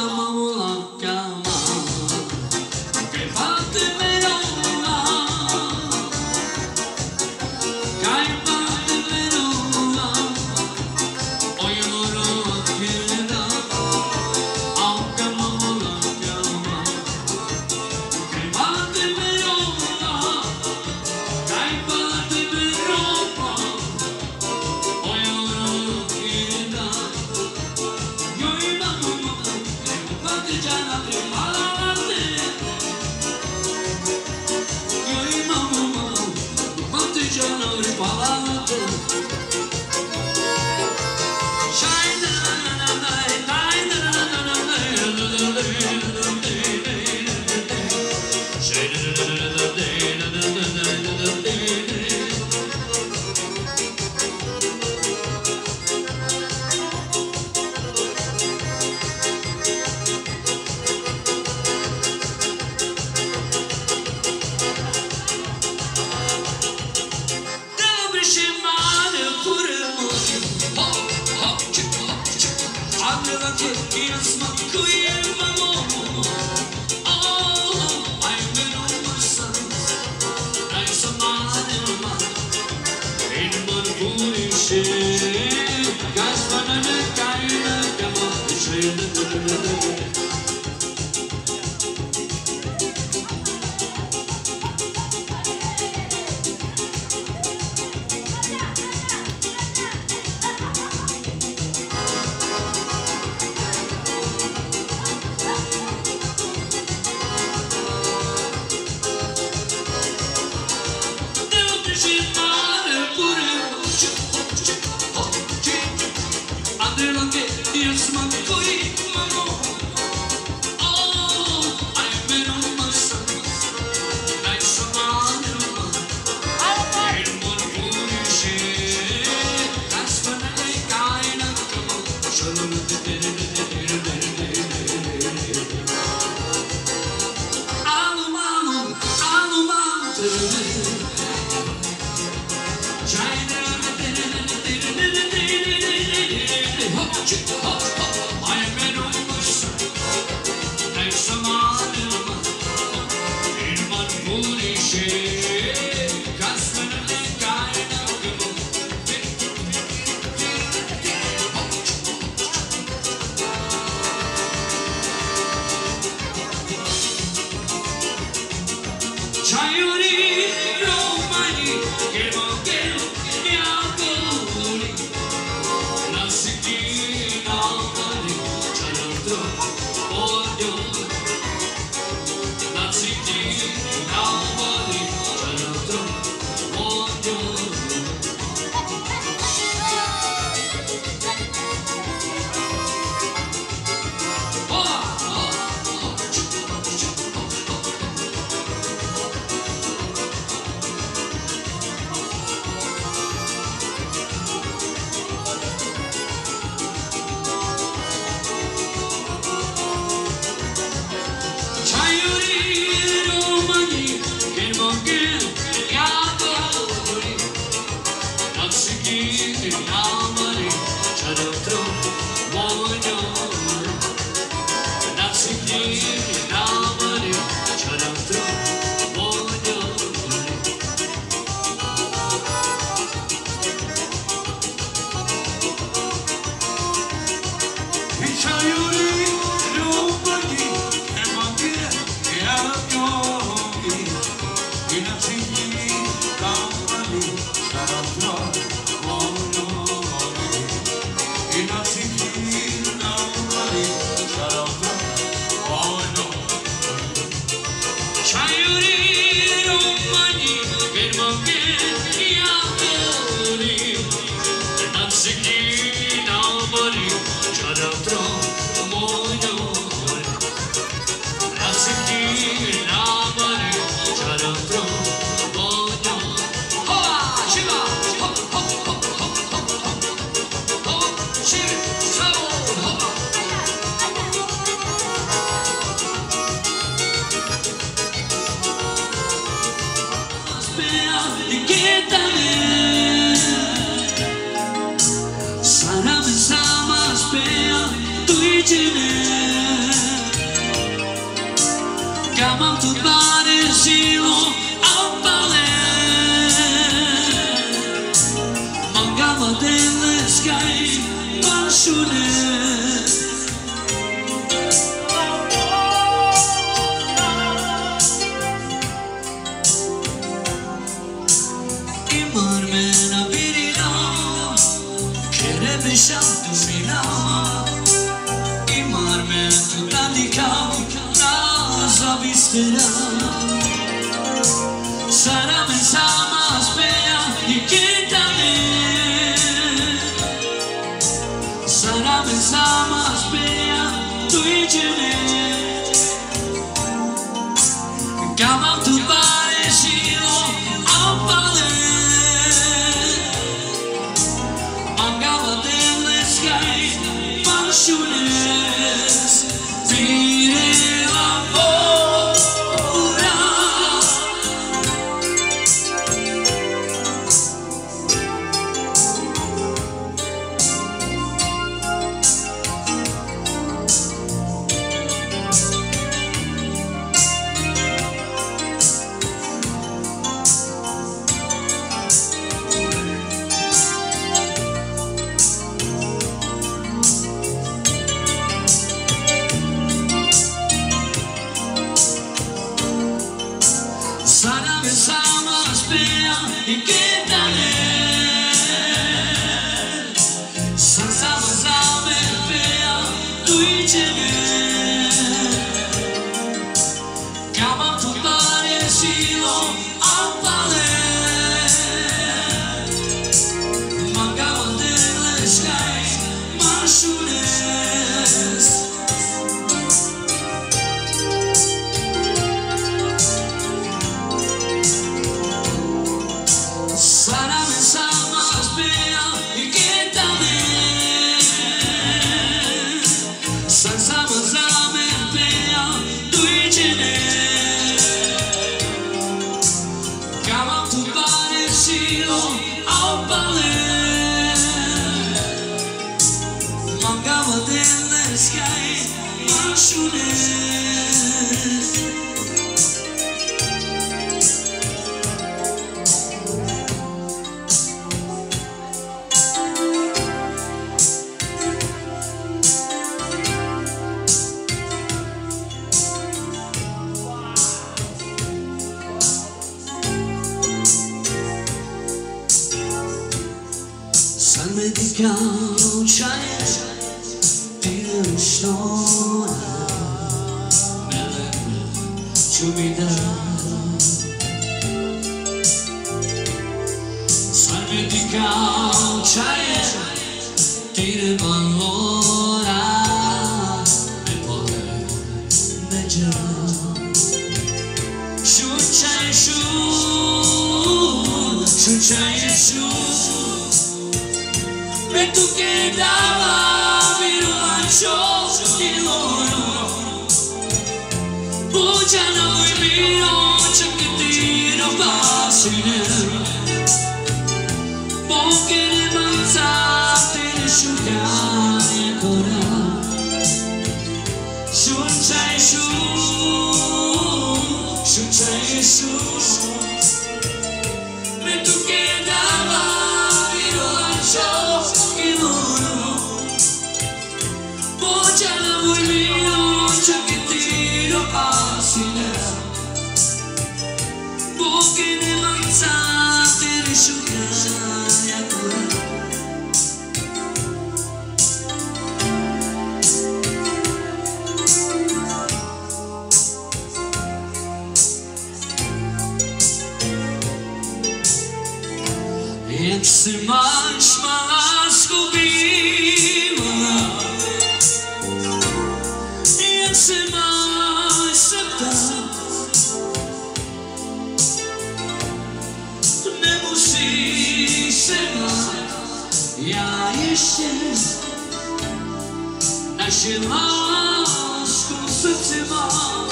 Come on, Sky, dikau qaje ti në shtona me dhe qumida sa me dikau qaje ti në ballora me pole me gjera shumë qaj shumë shumë qaj shumë me tu che dava vino a ciò di loro bugiano il vino c'è che ti non passi poche le manzate le asciugare ancora su c'è su su c'è su me tu che dava vino a ciò poche ne manzate risciugare ancora jak se maš mala zgubila jak se maš septa ne musiš se bać ja jeszcze naše lásku v srdci mám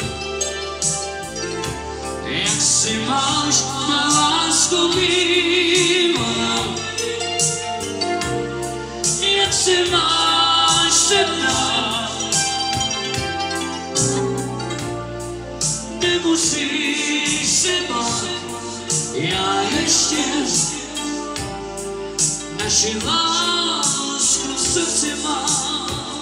jak se máš na lásku bývala jak se máš se mnou nemusíš se bát já ještě naši lásku v srdci mám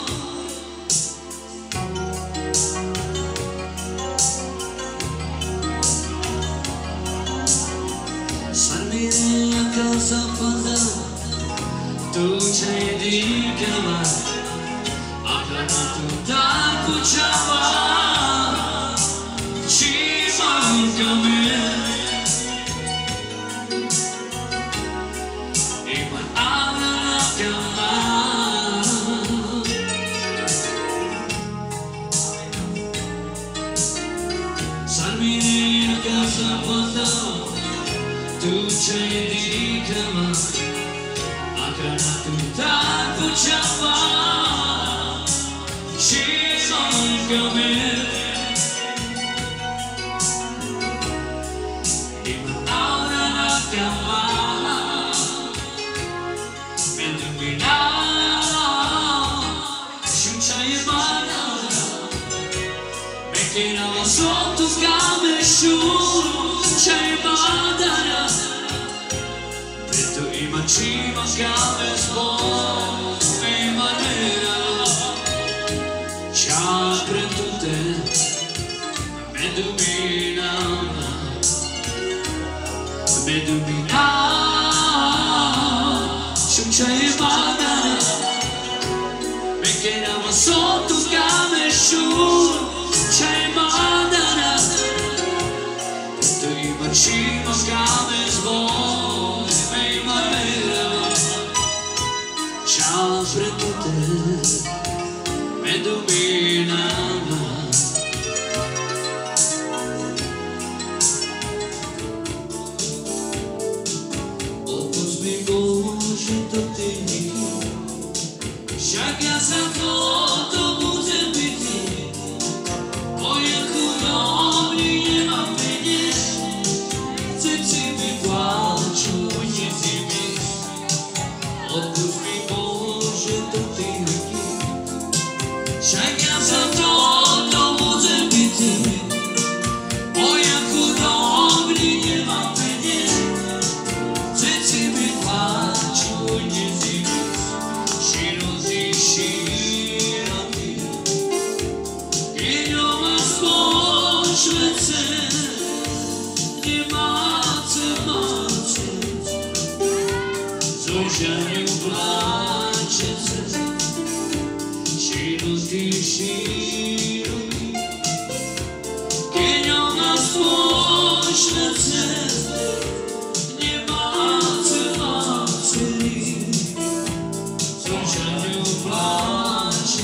Salmina casa panda tu c'hai di chiamare Akrana tu da kuchava ci manca me e ma avrà chiamare Salmina casa panda tu c'hai di chiamare Akrana tu da kuchava ci manca me e ma avrà chiamare me illuminare sciucciai e banana me che non sotto game sciucciai e banana ima ci mancava sbon e manera ci apre tutte me domina me domina sciuccia e banana me che era sotto game sciuccia e banana ima ci mancava sbon Ciao te me dominava Opus mi goji to ti Shaka sa foto buze biti Moje chudobni nie ma widzisz Cyci mi płat ce-mi place și nu știi și lui che non nascoste nie macie materi co ce-mi place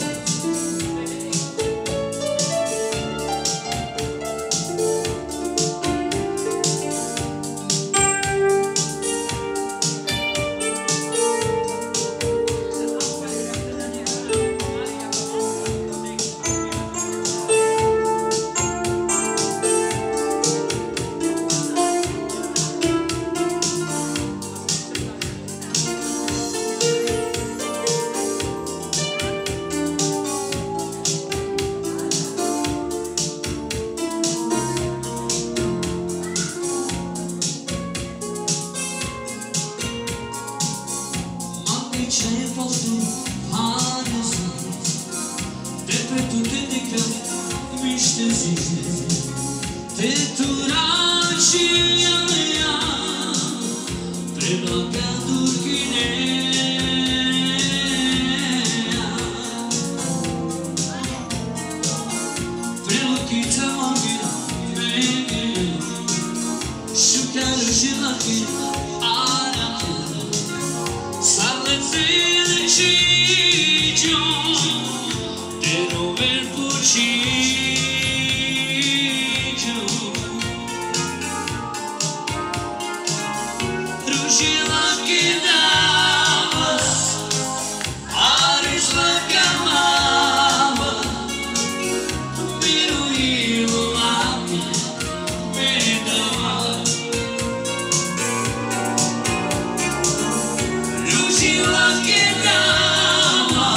ce ai fatto adesso te per tutte di che mi stesi te tu raci a mea prima che turchinea prima che te mangi bene șucare și la che Cicio, te rover pucicio Rușila chidava, aris la camava Miruilu la medava Rușila chidava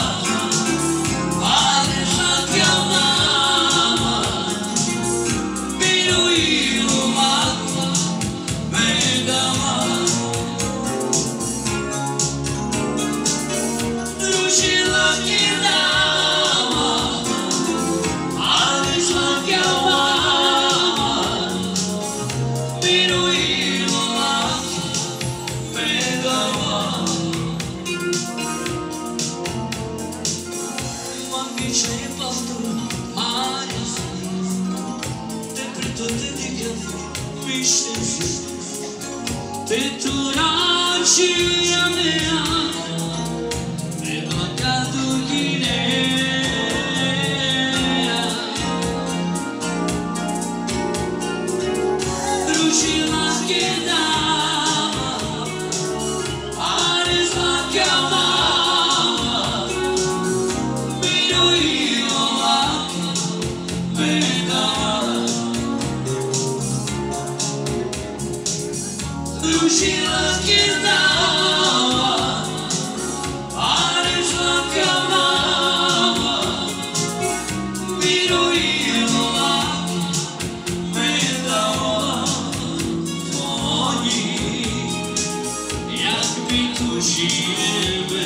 Te tu raci a mea prima ca turchinea Rușila chidava, aris la chiamava Miruilu la medava Rușila chidava, aris la chiamava Miruilu la medava Oni, jak mi tu żyjemy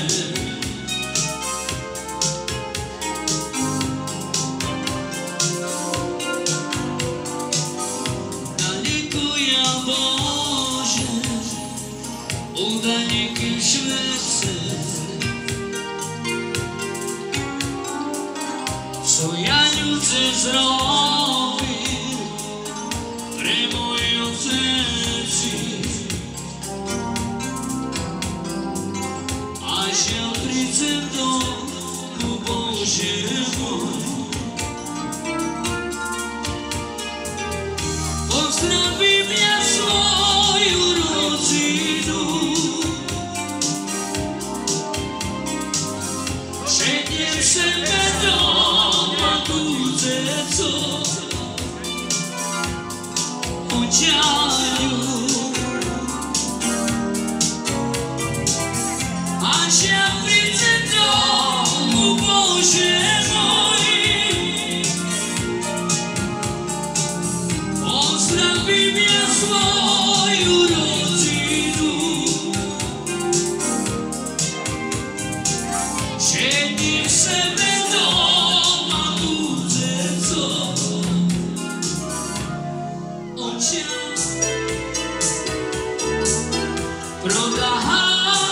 Dalekuja Boże u dalekim świecie co ja ludzę zrobił pri mojom serci aż ja przyjdę do Bożego pozdrowi mnie swoją rodziną Przednie sobie doma budzę co udziału aż ja przyjdę do Bożego pozdrowi mnie swoją rodziną Siedzi sobie doma budzę co ojciec prodachany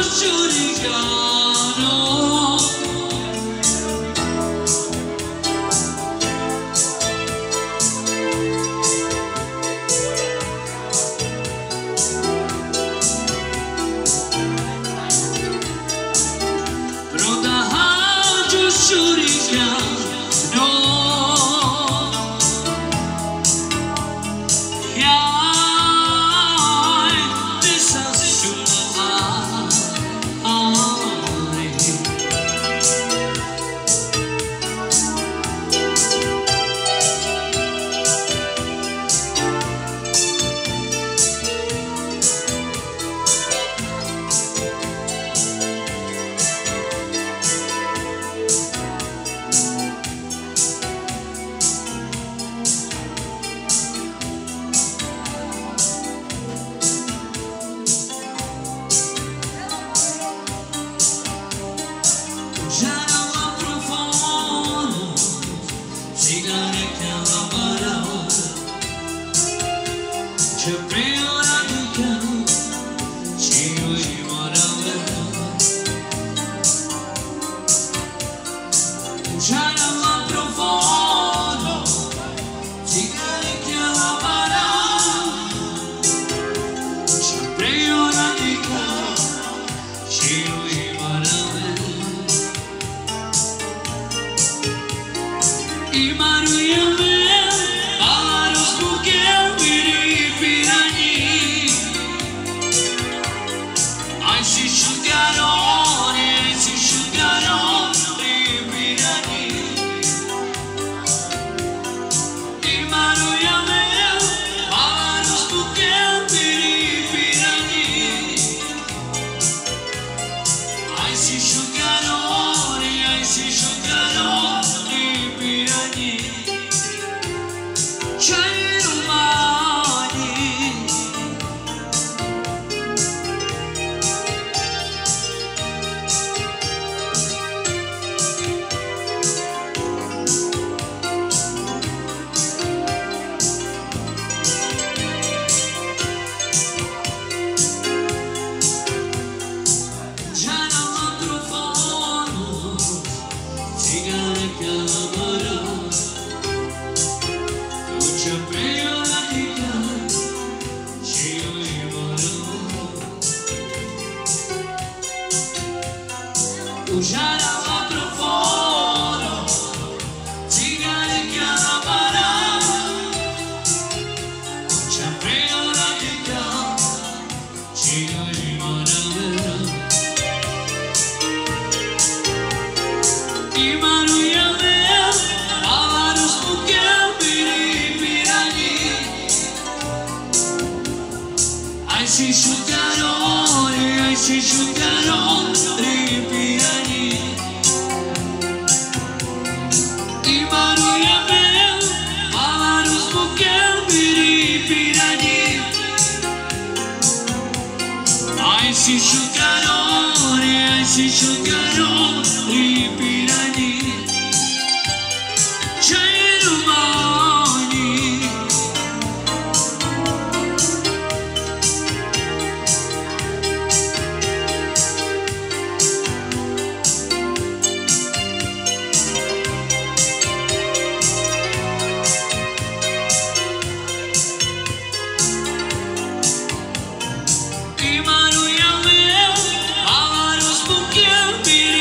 Be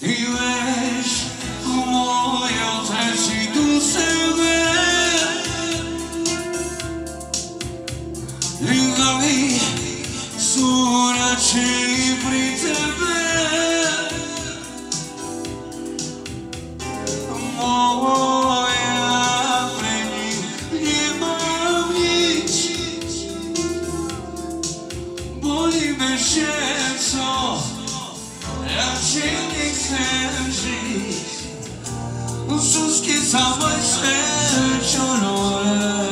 i već moja treći do sebe. Ljubavi su rači pri tebe. Moja pre njih nemam nić. Boli me šeco, ja čini seži. U suski za moj srećano je.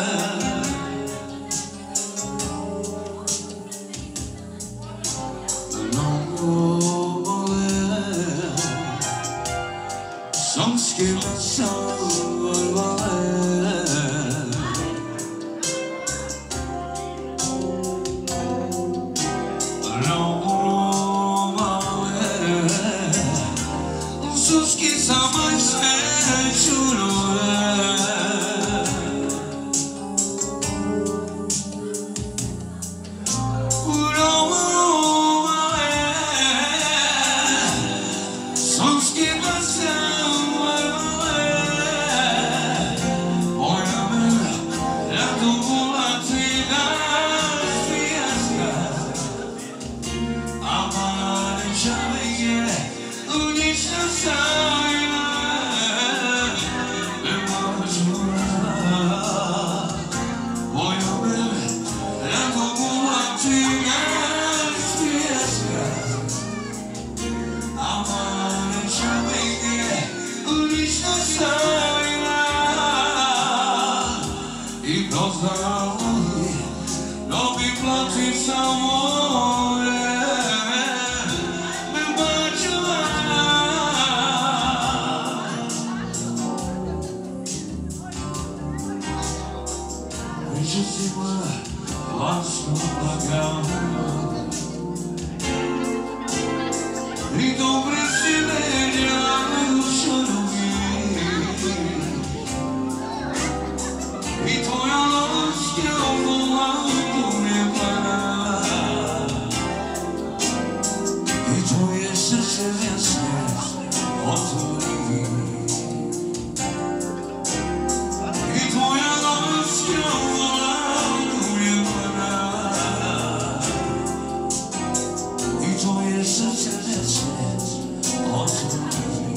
Sonski salvare. Suski samaj srećuno je. Uroma je. Sonski salvare. Moja me rado volati na fijaska. Amare čavije uništa sajna. Ne možu rada. Moja me rado volati na fijaska. Amare čavije uništa sajna. I prozdravili novi plati samo je. Me bačila. Priče si moja glasno lagano. I dobre si menjale u šarovi. I tvoja lošća vola punjevana. I tvoje srce jasne otvori. I tvoja lošća vola punjevana. I tvoje srce jasne otvori.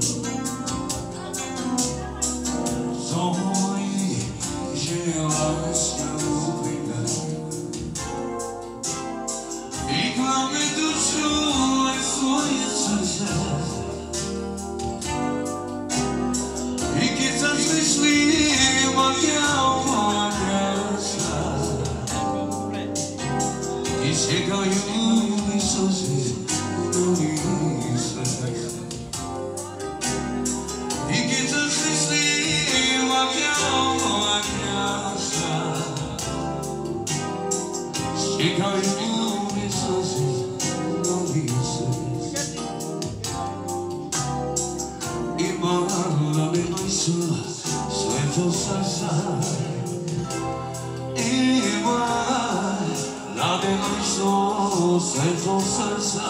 Zoi želazna lubina. I glave dušu i svoje srce. I kad sam slišljiva kao moja glasa. I sjekaju mi suze u mojih srca. I kad sam slišljiva kao moja glasa. Sjekaju mi suze u mojih srca. Imala mi noću sve to srca. Imala mi noću sve to srca.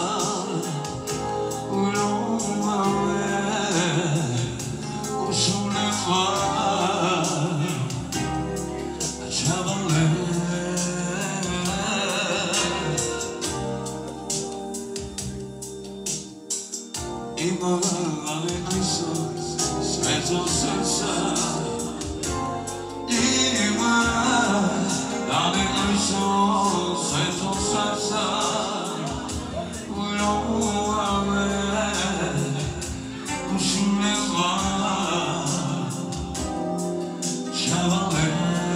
Uroma me u šune hvala. Čavale. Imala mi noću sve to srca. Imala mi noću sve to srca. Uroma me u šune hvala. Čavale.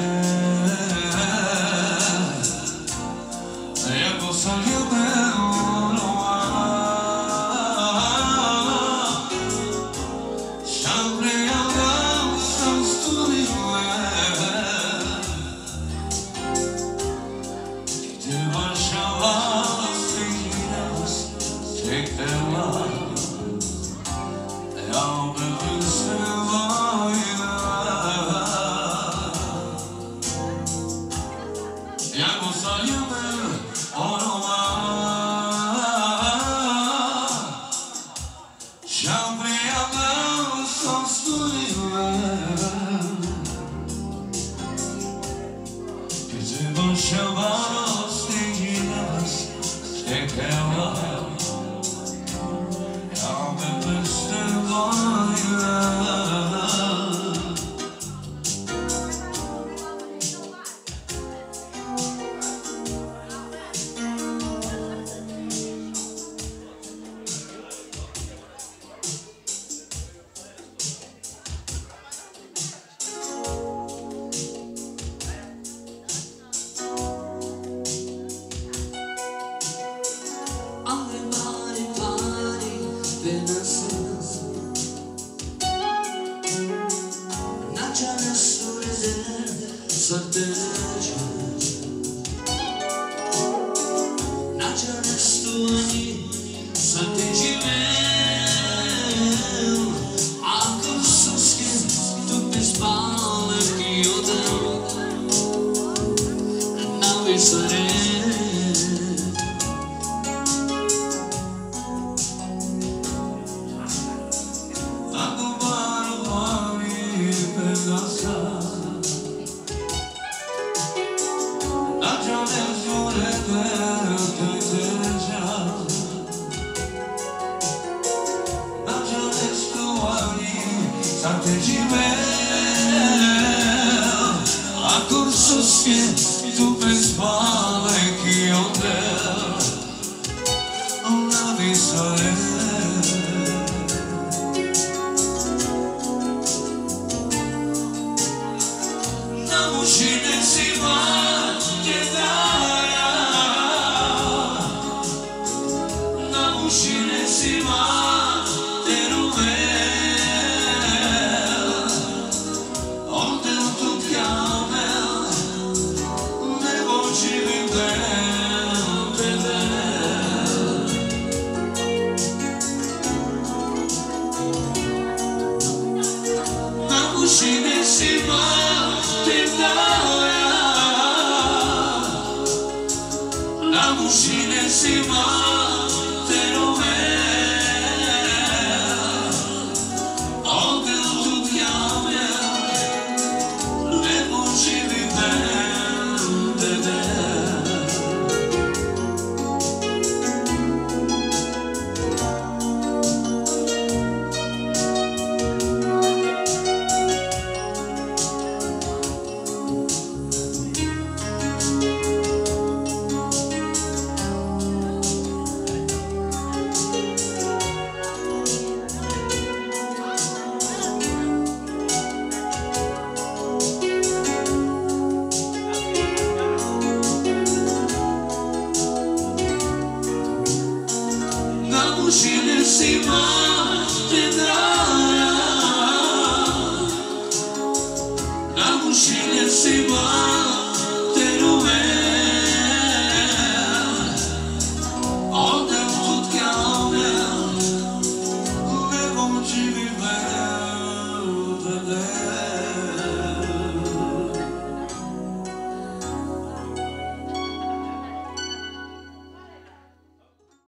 Jako sam ljubeo uroma. apenas naciane surede sorteja naciane stuani sortejime ako suske tu pespale kioda na visare tu pensare che io te una visare la muscina si va che dara la muscina si va te non She lives in my